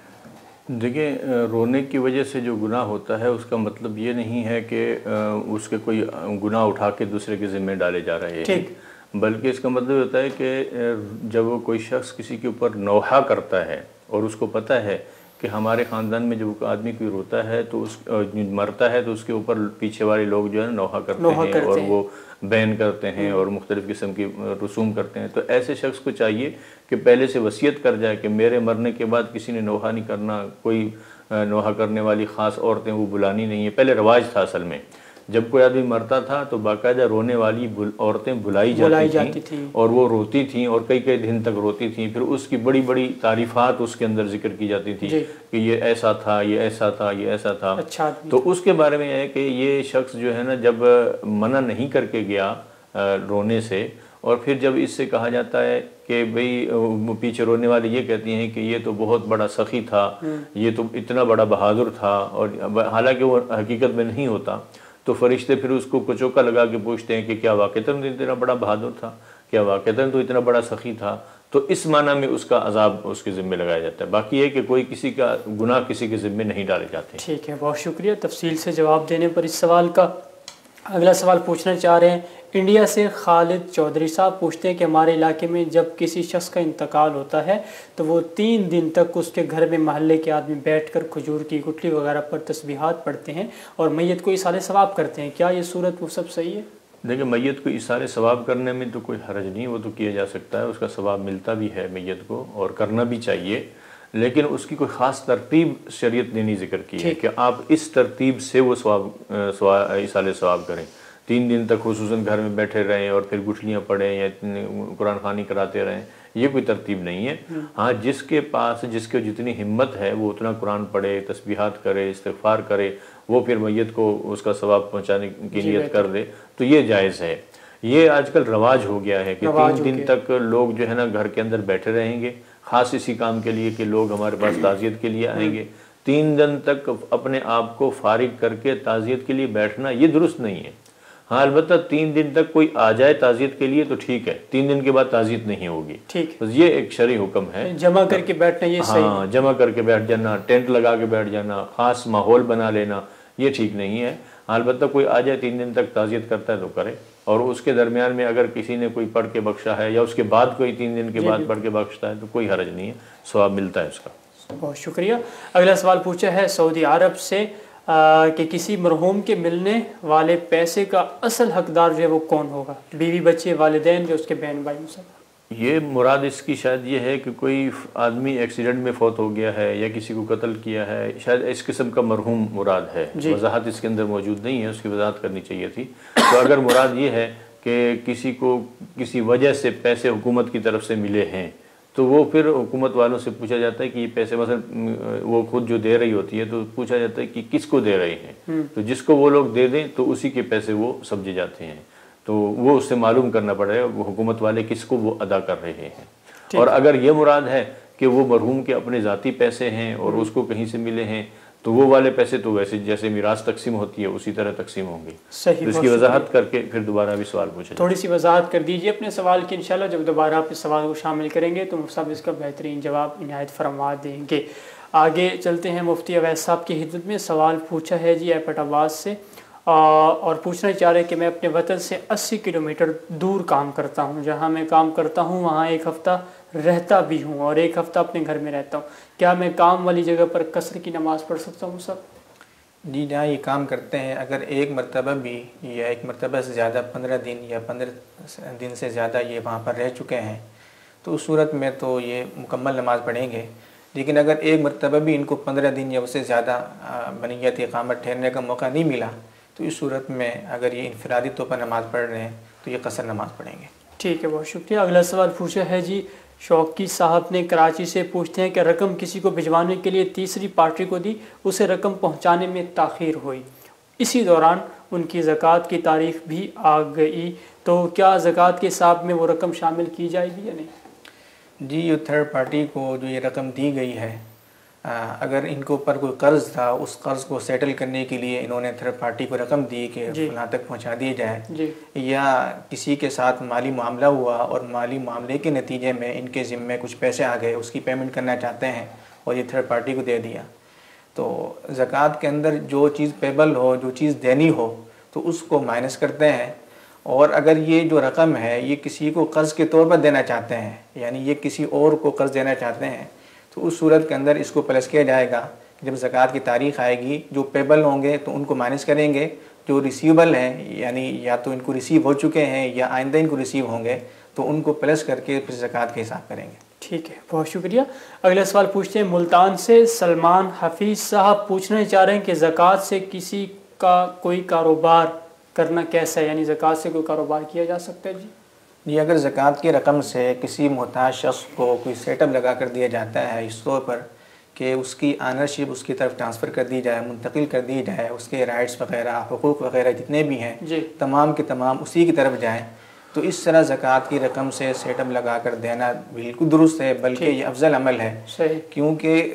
دیکھیں رونے کی وجہ سے جو گناہ ہوتا ہے اس کا مطلب یہ نہیں ہے کہ اس کے کوئی گناہ اٹھا کے دوسرے کے ذمہ ڈالے جا رہے ہیں، بلکہ اس کا مطلب ہوتا ہے کہ جب وہ کوئی شخص کسی کے اوپر نوحہ کرتا ہے اور اس کو پتہ ہے کہ ہمارے خاندان میں جب آدمی کوئی روتا ہے تو اس مرتا ہے تو اس کے اوپر پیچھے والے لوگ جو ہے نوحہ کرتے ہیں اور وہ بین کرتے ہیں اور مختلف قسم کی رسوم کرتے ہیں، تو ایسے شخص کو چاہیے کہ پہلے سے وصیت کر جائے کہ میرے مرنے کے بعد کسی نے نوحہ نہیں کرنا، کوئی نوحہ کرنے والی خاص عورتیں وہ بلانی نہیں ہیں۔ پہلے رواج تھا اصل میں، جب کوئی آدمی مرتا تھا تو باقاعدہ رونے والی عورتیں بلائی جاتی تھیں اور وہ روتی تھیں اور کئی کئی دن تک روتی تھیں، پھر اس کی بڑی بڑی تعریفات اس کے اندر ذکر کی جاتی تھی کہ یہ ایسا تھا، یہ ایسا تھا، یہ ایسا تھا۔ تو اس کے بارے میں ہے کہ یہ شخص جو ہے نا جب منع نہیں کر کے گیا رونے سے، اور پھر جب اس سے کہا جاتا ہے کہ بھئی پیچھے رونے والے یہ کہتی ہیں کہ یہ تو بہت بڑا سخی تھا، یہ تو اتنا بڑا بہادر تھا، اور حالانکہ وہ حقیقت میں نہیں ہوتا، تو فرشتے پھر اس کو کچوکا لگا کے پوچھتے ہیں کہ کیا واقعتاً تو اتنا بڑا بہادر تھا، کیا واقعتاً تو اتنا بڑا سخی تھا، تو اس معنی میں اس کا عذاب اس کے ذمہ لگایا جاتا ہے۔ باقی یہ کہ کوئی کسی کا گناہ کسی کے ذمہ نہیں ڈالے جاتے۔ ٹھیک ہے، بہت شکریہ تفصیل سے جواب دینے پر اس سوال کا۔ اگلا سوال پوچھنا چاہ رہے ہیں انڈیا سے خالد چودھری صاحب، پوچھتے ہیں کہ ہمارے علاقے میں جب کسی شخص کا انتقال ہوتا ہے تو وہ تین دن تک اس کے گھر میں محلے کے آدمی بیٹھ کر کھجور کی گٹھلی وغیرہ پر تسبیحات پڑھتے ہیں اور میت کو ایصال ثواب کرتے ہیں، کیا یہ صورت وہ سب صحیح ہے؟ دیکھیں میت کو ایصال ثواب کرنے میں تو کوئی حرج نہیں، وہ تو کیا جا سکتا ہے، اس کا ثواب ملتا بھی ہے میت کو اور کرنا بھی چاہیے، لیکن اس کی کوئی خاص ترتیب شریعت نے نہیں ذکر کی ہے کہ آپ اس ترتیب سے وہ ثواب ایصال ثواب کریں، تین دن تک خصوصاً گھر میں بیٹھے رہیں اور پھر گٹھلیاں پڑھیں یا قرآن خوانی کراتے رہیں، یہ کوئی ترتیب نہیں ہے۔ ہاں جس کے پاس جس کے جتنی ہمت ہے وہ اتنا قرآن پڑھے، تسبیحات کرے، استغفار کرے، وہ پھر میت کو اس کا ثواب پہنچانے کی نیت کر دے تو یہ جائز ہے۔ یہ آج کل رواج ہو گیا ہے کہ تین دن تک لوگ جو ہے نا گھر کے اندر بیٹھے رہیں گے، خاص اسی کام کے لیے کہ لوگ ہمارے پاس تعزیت کے لیے آئیں گے، تین دن تک اپنے آپ کو فارغ کر کے تعزیت کے لیے بیٹھنا یہ درست نہیں ہے۔ ہاں البتہ تین دن تک کوئی آ جائے تعزیت کے لیے تو ٹھیک ہے، تین دن کے بعد تعزیت نہیں ہوگی، بس یہ ایک شرعی حکم ہے۔ جمع کر کے بیٹھنا یہ صحیح ہے، ہاں جمع کر کے بیٹھ جانا، ٹینٹ لگا کے بیٹھ جانا، خاص ماحول بنا لینا، یہ ٹھیک نہیں ہے۔ البتہ کوئی آ جائے تین دن تک تعزیت کرتا ہے تو کرے، اور اس کے درمیان میں اگر کسی نے کوئی پڑھ کے بخشا ہے یا اس کے بعد کوئی تین دن کے بعد پڑھ کے بخشتا ہے تو کوئی حرج نہیں ہے، ثواب ملتا ہے اس کا۔ بہت شکریہ۔ اگلا سوال پوچھا ہے سعودی عرب سے کہ کسی مرحوم کے ملنے والے پیسے کا اصل حقدار جو ہے وہ کون ہوگا، بیوی بچے، والدین، جو اس کے بہن بھائی مسلمان؟ یہ مراد اس کی شاید یہ ہے کہ کوئی آدمی ایکسیڈنٹ میں فوت ہو گیا ہے یا کسی کو قتل کیا ہے، شاید اس قسم کا مرحوم مراد ہے، وضاحت اس کے اندر موجود نہیں ہے، اس کی وضاحت کرنی چاہیے تھی۔ تو اگر مراد یہ ہے کہ کسی کو کسی وجہ سے پیسے حکومت کی طرف سے ملے ہیں تو وہ پھر حکومت والوں سے پوچھا جاتا ہے کہ یہ پیسے مثلا وہ خود جو دے رہی ہوتی ہے تو پوچھا جاتا ہے کہ کس کو دے رہے ہیں، تو جس کو وہ لوگ دے دیں تو اسی کے پیسے وہ سمجھے جاتے ہیں، تو وہ اس سے معلوم کرنا پڑے گا وہ حکومت والے کس کو وہ ادا کر رہے ہیں۔ اور اگر یہ مراد ہے کہ وہ مرحوم کے اپنے ذاتی پیسے ہیں اور اس کو کہیں سے ملے ہیں تو وہ والے پیسے تو ویسے جیسے میراث تقسیم ہوتی ہے اسی طرح تقسیم ہوں گے۔ صحیح، اس کی وضاحت کر کے پھر دوبارہ بھی سوال پوچھیں، تھوڑی سی وضاحت کر دیجیے اپنے سوال کی، انشاءاللہ جب دوبارہ آپ اس سوال کو شامل کریں گے تو مفتی صاحب اس کا بہترین جواب عنایت فرما دیں گے۔ آگے چلتے ہیں، مفتی اویس صاحب کی خدمت میں سوال پوچھا ہے جی ایپٹ آباد سے، اور پوچھنا چاہ رہے کہ میں اپنے وطن سے اسی کلومیٹر دور کام کرتا ہوں، جہاں میں کام کرتا ہوں وہاں ایک ہفتہ رہتا بھی ہوں اور ایک ہفتہ اپنے گھر میں رہتا ہوں، کیا میں کام والی جگہ پر قصر کی نماز پڑھ سکتا ہوں سب؟ جی جہاں یہ کام کرتے ہیں اگر ایک مرتبہ بھی یا ایک مرتبہ سے زیادہ پندرہ دن یا پندرہ دن سے زیادہ یہ وہاں پر رہ چکے ہیں تو اس صورت میں تو یہ مکمل نماز پڑھیں گے، لیکن اگر ایک مرتبہ بھی ان کو پندرہ دن یا اس سے زیادہ بنیت اقامت ٹھہرنے کا موقع نہیں ملا تو اس صورت میں اگر یہ انفرادی طور پر نماز پڑھ رہے ہیں تو یہ قصر نماز پڑھیں گے۔ ٹھیک ہے، بہت شکریہ۔ اگلا سوال پوچھا ہے جی شوقی صاحب نے کراچی سے، پوچھتے ہیں کہ رقم کسی کو بھجوانے کے لیے تیسری پارٹی کو دی، اسے رقم پہنچانے میں تاخیر ہوئی، اسی دوران ان کی زکوٰۃ کی تاریخ بھی آ گئی، تو کیا زکوٰۃ کے حساب میں وہ رقم شامل کی جائے گی یا نہیں؟ جی یہ تھرڈ پارٹی کو جو یہ رقم دی گئی ہے اگر ان کے اوپر کوئی قرض تھا اس قرض کو سیٹل کرنے کے لیے انہوں نے تھرڈ پارٹی کو رقم دی کہ فلاں تک پہنچا دیے جائے، یا کسی کے ساتھ مالی معاملہ ہوا اور مالی معاملے کے نتیجے میں ان کے ذمے کچھ پیسے آ گئے، اس کی پیمنٹ کرنا چاہتے ہیں اور یہ تھرڈ پارٹی کو دے دیا، تو زکوٰۃ کے اندر جو چیز پیبل ہو، جو چیز دینی ہو تو اس کو مائنس کرتے ہیں، اور اگر یہ جو رقم ہے یہ کسی کو قرض کے طور پر دینا چاہتے ہیں، یعنی یہ کسی اور کو قرض دینا چاہتے ہیں، تو اس صورت کے اندر اس کو پلس کیا جائے گا۔ جب زکوٰۃ کی تاریخ آئے گی جو پیبل ہوں گے تو ان کو مائنس کریں گے، جو ریسیوبل ہیں یعنی یا تو ان کو ریسیو ہو چکے ہیں یا آئندہ ان کو ریسیو ہوں گے تو ان کو پلس کر کے پھر زکوٰۃ کا حساب کریں گے۔ ٹھیک ہے، بہت شکریہ۔ اگلا سوال پوچھتے ہیں ملتان سے سلمان حفیظ صاحب، پوچھنا چاہ رہے ہیں کہ زکوٰۃ سے کسی کا کوئی کاروبار کرنا کیسا ہے، یعنی زکوٰۃ سے کوئی کاروبار کیا جا سکتا ہے؟ جی جی اگر زکوٰۃ کی رقم سے کسی محتاج شخص کو کوئی سیٹ اپ لگا کر دیا جاتا ہے اس طور پر کہ اس کی آنرشپ اس کی طرف ٹرانسفر کر دی جائے، منتقل کر دی جائے، اس کے رائٹس وغیرہ حقوق وغیرہ جتنے بھی ہیں جی تمام کے تمام اسی کی طرف جائیں، تو اس طرح زکوٰۃ کی رقم سے سیٹ اپ لگا کر دینا بالکل درست ہے، بلکہ یہ افضل عمل ہے، صحیح، کیونکہ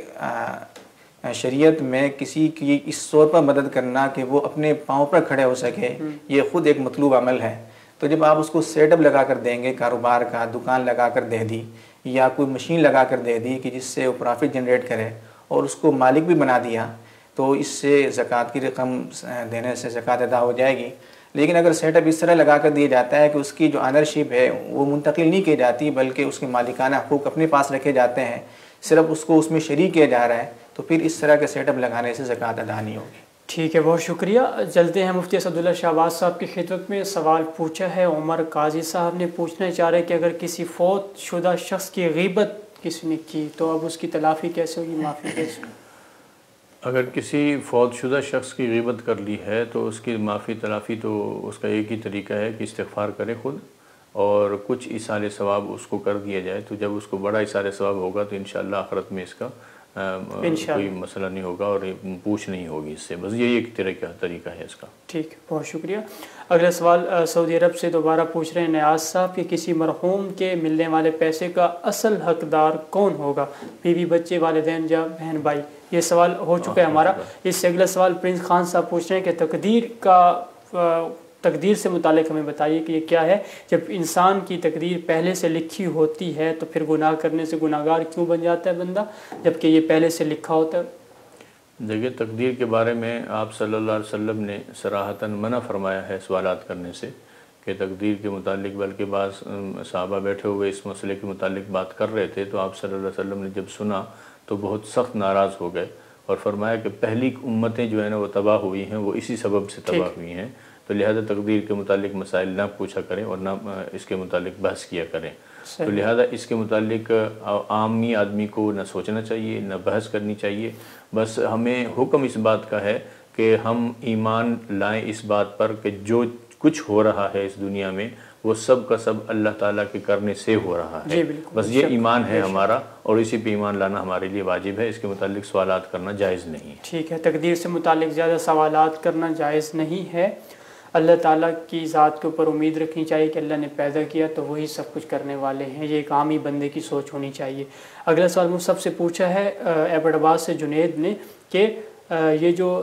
شریعت میں کسی کی اس طور پر مدد کرنا کہ وہ اپنے پاؤں پر کھڑے ہو سکے یہ خود ایک مطلوب عمل ہے۔ تو جب آپ اس کو سیٹ اپ لگا کر دیں گے، کاروبار کا دکان لگا کر دے دی یا کوئی مشین لگا کر دے دی کہ جس سے وہ پرافٹ جنریٹ کرے اور اس کو مالک بھی بنا دیا، تو اس سے زکوٰۃ کی رقم دینے سے زکوٰۃ ادا ہو جائے گی۔ لیکن اگر سیٹ اپ اس طرح لگا کر دیا جاتا ہے کہ اس کی جو آنرشپ ہے وہ منتقل نہیں کی جاتی بلکہ اس کے مالکانہ حقوق اپنے پاس رکھے جاتے ہیں، صرف اس کو اس میں شریک کیا جا رہا ہے، تو پھر اس طرح کے سیٹ اپ لگانے سے زکوٰۃ ادا نہیں ہوگی۔ ٹھیک ہے، بہت شکریہ۔ چلتے ہیں مفتی اسد اللہ شہباز صاحب کی خدمت میں۔ سوال پوچھا ہے عمر قاضی صاحب نے، پوچھنا چاہ رہے کہ اگر کسی فوت شدہ شخص کی غیبت کسی نے کی تو اب اس کی تلافی کیسے ہوگی، معافی کیسے ہوگی؟ اگر کسی فوت شدہ شخص کی غیبت کر لی ہے تو اس کی معافی تلافی تو اس کا ایک ہی طریقہ ہے کہ استغفار کرے خود اور کچھ ایصال ثواب اس کو کر دیا جائے، تو جب اس کو بڑا ایصال ثواب ہوگا تو انشاءاللہ آخرت میں اس کا کوئی مسئلہ نہیں ہوگا اور پوچھ نہیں ہوگی اس سے، بس یہی ایک طریقہ طریقہ ہے اس کا۔ ٹھیک ہے، بہت شکریہ۔ اگلا سوال سعودی عرب سے دوبارہ پوچھ رہے ہیں نیاز صاحب کہ کسی مرحوم کے ملنے والے پیسے کا اصل حقدار کون ہوگا، بیوی بچے والدین یا بہن بھائی؟ یہ سوال ہو چکا ہے ہمارا۔ اس سے اگلا سوال پرنس خان صاحب پوچھ رہے ہیں کہ تقدیر کا تقدیر سے متعلق ہمیں بتائیے کہ یہ کیا ہے، جب انسان کی تقدیر پہلے سے لکھی ہوتی ہے تو پھر گناہ کرنے سے گناہ گار کیوں بن جاتا ہے بندہ جبکہ یہ پہلے سے لکھا ہوتا ہے؟ دیکھیے تقدیر کے بارے میں آپ صلی اللہ علیہ وسلم نے صراحتاً منع فرمایا ہے سوالات کرنے سے کہ تقدیر کے متعلق، بلکہ بعض صحابہ بیٹھے ہوئے اس مسئلے کے متعلق بات کر رہے تھے تو آپ صلی اللہ علیہ وسلم نے جب سنا تو بہت سخت ناراض ہو گئے اور فرمایا کہ پہلی امتیں جو ہیں نا وہ تباہ ہوئی ہیں، وہ اسی سبب سے تباہ ہوئی ہیں، تو لہذا تقدیر کے متعلق مسائل نہ پوچھا کریں اور نہ اس کے متعلق بحث کیا کریں۔ تو لہذا اس کے متعلق عامی آدمی کو نہ سوچنا چاہیے نہ بحث کرنی چاہیے، بس ہمیں حکم اس بات کا ہے کہ ہم ایمان لائیں اس بات پر کہ جو کچھ ہو رہا ہے اس دنیا میں وہ سب کا سب اللہ تعالیٰ کے کرنے سے ہو رہا ہے، بس یہ ایمان ہے ہمارا اور اسی پہ ایمان لانا ہمارے لیے واجب ہے، اس کے متعلق سوالات کرنا جائز نہیں ہے۔ ٹھیک ہے، تقدیر سے متعلق زیادہ سوالات کرنا جائز نہیں ہے، اللہ تعالیٰ کی ذات کے اوپر امید رکھنی چاہیے کہ اللہ نے پیدا کیا تو وہی سب کچھ کرنے والے ہیں، یہ ایک عامی بندے کی سوچ ہونی چاہیے۔ اگلا سوال مجھ سب سے پوچھا ہے ایبٹ آباد سے جنید نے کہ یہ جو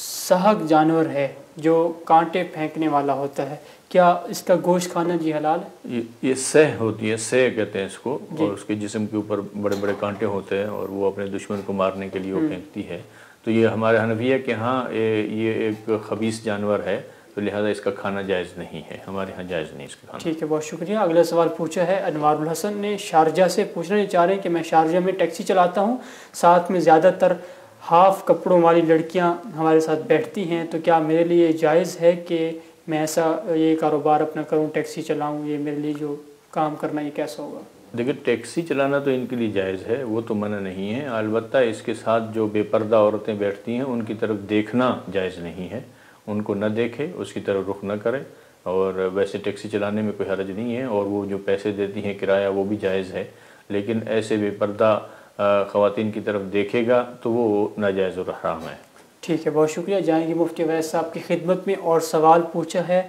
سہگ جانور ہے جو کانٹے پھینکنے والا ہوتا ہے کیا اس کا گوشت کھانا جی حلال ہے؟ یہ سہ ہوتی ہے، سہ کہتے ہیں اس کو، اور اس کے جسم کے اوپر بڑے بڑے کانٹے ہوتے ہیں اور وہ اپنے دشمن کو مارنے کے لیے وہ پھینکتی ہے، تو یہ ہمارے حنفیہ کے ہاں یہ ایک خبیث جانور ہے تو لہذا اس کا کھانا جائز نہیں ہے، ہمارے ہاں جائز نہیں اس کا کھانا۔ ٹھیک ہے، بہت شکریہ۔ اگلا سوال پوچھا ہے انوار الحسن نے شارجہ سے، پوچھنا چاہ رہے ہیں کہ میں شارجہ میں ٹیکسی چلاتا ہوں، ساتھ میں زیادہ تر ہاف کپڑوں والی لڑکیاں ہمارے ساتھ بیٹھتی ہیں، تو کیا میرے لیے جائز ہے کہ میں ایسا یہ کاروبار اپنا کروں، ٹیکسی چلاؤں، یہ میرے لیے جو کام کرنا یہ کیسا ہوگا؟ دیکھیں ٹیکسی چلانا تو ان کے لیے جائز ہے، وہ تو منع نہیں ہے، البتہ اس کے ساتھ جو بے پردہ عورتیں بیٹھتی ہیں ان کی طرف دیکھنا جائز نہیں ہے، ان کو نہ دیکھے، اس کی طرف رخ نہ کرے، اور ویسے ٹیکسی چلانے میں کوئی حرج نہیں ہے اور وہ جو پیسے دیتی ہیں کرایہ وہ بھی جائز ہے، لیکن ایسے بے پردہ خواتین کی طرف دیکھے گا تو وہ ناجائز اور حرام ہے۔ ٹھیک ہے، بہت شکریہ۔ جائیں گے مفتی اویس صاحب کی خدمت میں، اور سوال پوچھا ہے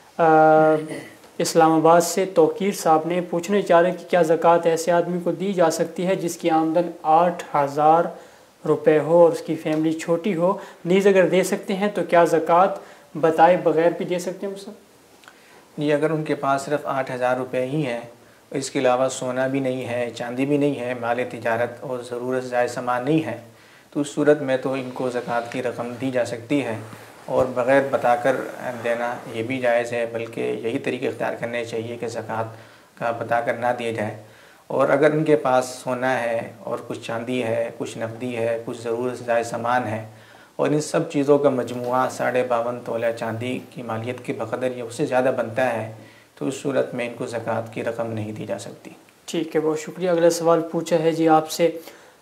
اسلام آباد سے توقیر صاحب نے، پوچھنے چاہ رہے ہیں کہ کیا زکوٰۃ ایسے آدمی کو دی جا سکتی ہے جس کی آمدن آٹھ ہزار روپے ہو اور اس کی فیملی چھوٹی ہو، نیز اگر دے سکتے ہیں تو کیا زکوٰۃ بتائے بغیر بھی دے سکتے ہیں سر؟ جی اگر ان کے پاس صرف آٹھ ہزار روپے ہی ہیں، اس کے علاوہ سونا بھی نہیں ہے، چاندی بھی نہیں ہے، مال تجارت اور ضرورت زائد سامان نہیں ہے، تو اس صورت میں تو ان کو زکوٰۃ کی رقم دی جا سکتی ہے، اور بغیر بتا کر دینا یہ بھی جائز ہے، بلکہ یہی طریقے اختیار کرنے چاہیے کہ زکوٰۃ کا بتا کر نہ دیے جائے۔ اور اگر ان کے پاس سونا ہے اور کچھ چاندی ہے، کچھ نقدی ہے، کچھ ضرورت زائد سامان ہے، اور ان سب چیزوں کا مجموعہ ساڑھے باون تولہ چاندی کی مالیت کے بقدر یا اس سے زیادہ بنتا ہے، تو اس صورت میں ان کو زکوٰۃ کی رقم نہیں دی جا سکتی۔ ٹھیک ہے، بہت شکریہ۔ اگلا سوال پوچھا ہے جی آپ سے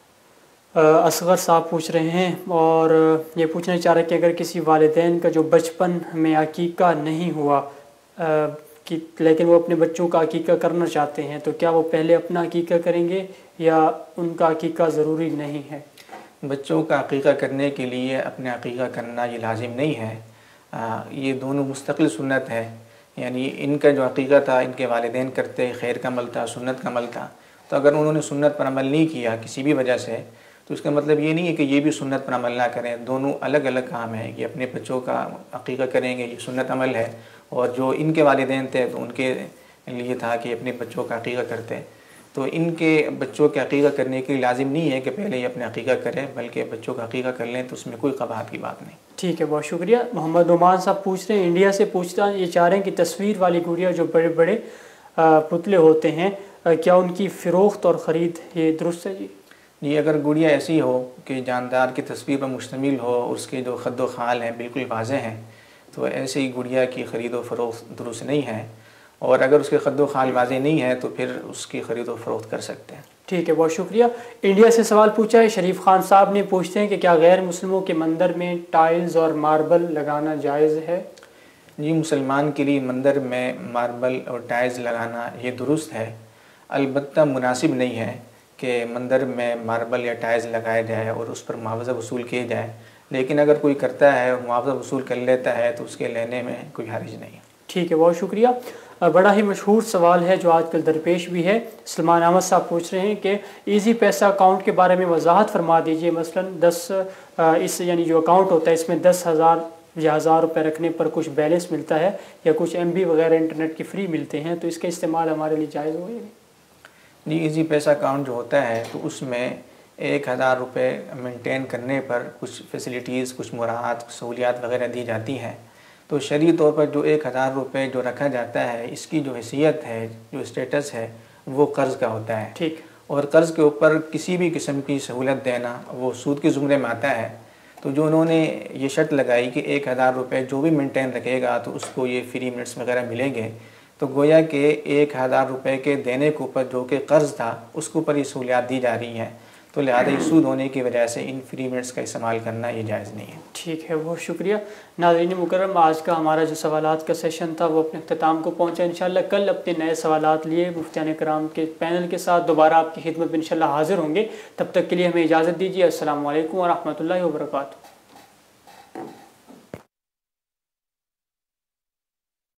اصغر صاحب پوچھ رہے ہیں، اور یہ پوچھنا چاہ رہے ہیں کہ اگر کسی والدین کا جو بچپن میں عقیقہ نہیں ہوا لیکن وہ اپنے بچوں کا عقیقہ کرنا چاہتے ہیں، تو کیا وہ پہلے اپنا عقیقہ کریں گے یا ان کا عقیقہ ضروری نہیں ہے؟ بچوں کا عقیقہ کرنے کے لیے اپنے عقیقہ کرنا یہ لازم نہیں ہے، یہ دونوں مستقل سنت ہے، یعنی ان کا جو عقیقہ تھا ان کے والدین کرتے، خیر کا عمل تھا، سنت کا عمل تھا، تو اگر انہوں نے سنت پر عمل نہیں کیا کسی بھی وجہ سے، تو اس کا مطلب یہ نہیں ہے کہ یہ بھی سنت پر عمل نہ کریں، دونوں الگ الگ کام ہیں۔ یہ اپنے بچوں کا عقیقہ کریں گے، یہ سنت عمل ہے، اور جو ان کے والدین تھے تو ان کے لیے تھا کہ اپنے بچوں کا عقیقہ کرتے، تو ان کے بچوں کے عقیقہ کرنے کے لیے لازم نہیں ہے کہ پہلے یہ اپنے عقیقہ کریں، بلکہ بچوں کا عقیقہ کر لیں تو اس میں کوئی قباحت کی بات نہیں۔ ٹھیک ہے، بہت شکریہ۔ محمد نعمان صاحب پوچھ رہے ہیں، انڈیا سے پوچھتا یہ چاہ رہے ہیں کہ تصویر والی گڑیا جو بڑے بڑے پتلے ہوتے ہیں، کیا ان کی فروخت اور خرید یہ درست ہے؟ جی جی اگر گڑیا ایسی ہو کہ جاندار کی تصویر پر مشتمل ہو، اس کے جو خد و خال ہیں بالکل واضح ہیں، تو ایسی گڑیا کی خرید و فروخت درست نہیں ہے، اور اگر اس کے خد و خال واضح نہیں ہے تو پھر اس کی خرید و فروخت کر سکتے ہیں۔ ٹھیک ہے، بہت شکریہ۔ انڈیا سے سوال پوچھا ہے شریف خان صاحب نے، پوچھتے ہیں کہ کیا غیر مسلموں کے مندر میں ٹائلز اور ماربل لگانا جائز ہے؟ جی مسلمان کے لیے مندر میں ماربل اور ٹائلز لگانا یہ درست ہے، البتہ مناسب نہیں ہے کہ مندر میں ماربل یا ٹائلز لگائے جائے اور اس پر معاوضہ وصول کیے جائے، لیکن اگر کوئی کرتا ہے اور معاوضہ وصول کر لیتا ہے تو اس کے لینے میں کوئی حرج نہیں ہے۔ ٹھیک ہے، بہت شکریہ۔ بڑا ہی مشہور سوال ہے جو آج کل درپیش بھی ہے، سلمان احمد صاحب پوچھ رہے ہیں کہ ایزی پیسہ اکاؤنٹ کے بارے میں وضاحت فرما دیجئے، مثلا دس اس یعنی جو اکاؤنٹ ہوتا ہے اس میں دس ہزار یا ہزار روپے رکھنے پر کچھ بیلنس ملتا ہے یا کچھ ایم بی وغیرہ انٹرنیٹ کی فری ملتے ہیں، تو اس کا استعمال ہمارے لیے جائز ہوگا؟ جی ایزی پیسہ اکاؤنٹ جو ہوتا ہے تو اس میں ایک ہزار روپے مینٹین کرنے پر کچھ فیسلٹیز، کچھ مراعات، سہولیات وغیرہ دی جاتی ہیں، تو شرعی طور پر جو ایک ہزار روپے جو رکھا جاتا ہے اس کی جو حیثیت ہے، جو اسٹیٹس ہے، وہ قرض کا ہوتا ہے۔ ٹھیک، اور قرض کے اوپر کسی بھی قسم کی سہولت دینا وہ سود کے زمرے میں آتا ہے، تو جو انہوں نے یہ شرط لگائی کہ ایک ہزار روپے جو بھی مینٹین رکھے گا تو اس کو یہ فری منٹس وغیرہ ملیں گے، تو گویا کہ ایک ہزار روپے کے دینے کے اوپر جو کہ قرض تھا اس کے اوپر یہ سہولیات دی جا رہی ہیں، تو لہٰذا یہ سود ہونے کی وجہ سے ان فری منٹس کا استعمال کرنا یہ جائز نہیں ہے۔ ٹھیک ہے، بہت شکریہ۔ ناظرین مکرم، آج کا ہمارا جو سوالات کا سیشن تھا وہ اپنے اختتام کو پہنچا۔ انشاءاللہ کل اپنے نئے سوالات لیے مفتیان کرام کے پینل کے ساتھ دوبارہ آپ کی خدمت میں انشاءاللہ حاضر ہوں گے۔ تب تک کے لیے ہمیں اجازت دیجیے۔ السلام علیکم ورحمۃ اللہ وبرکاتہ۔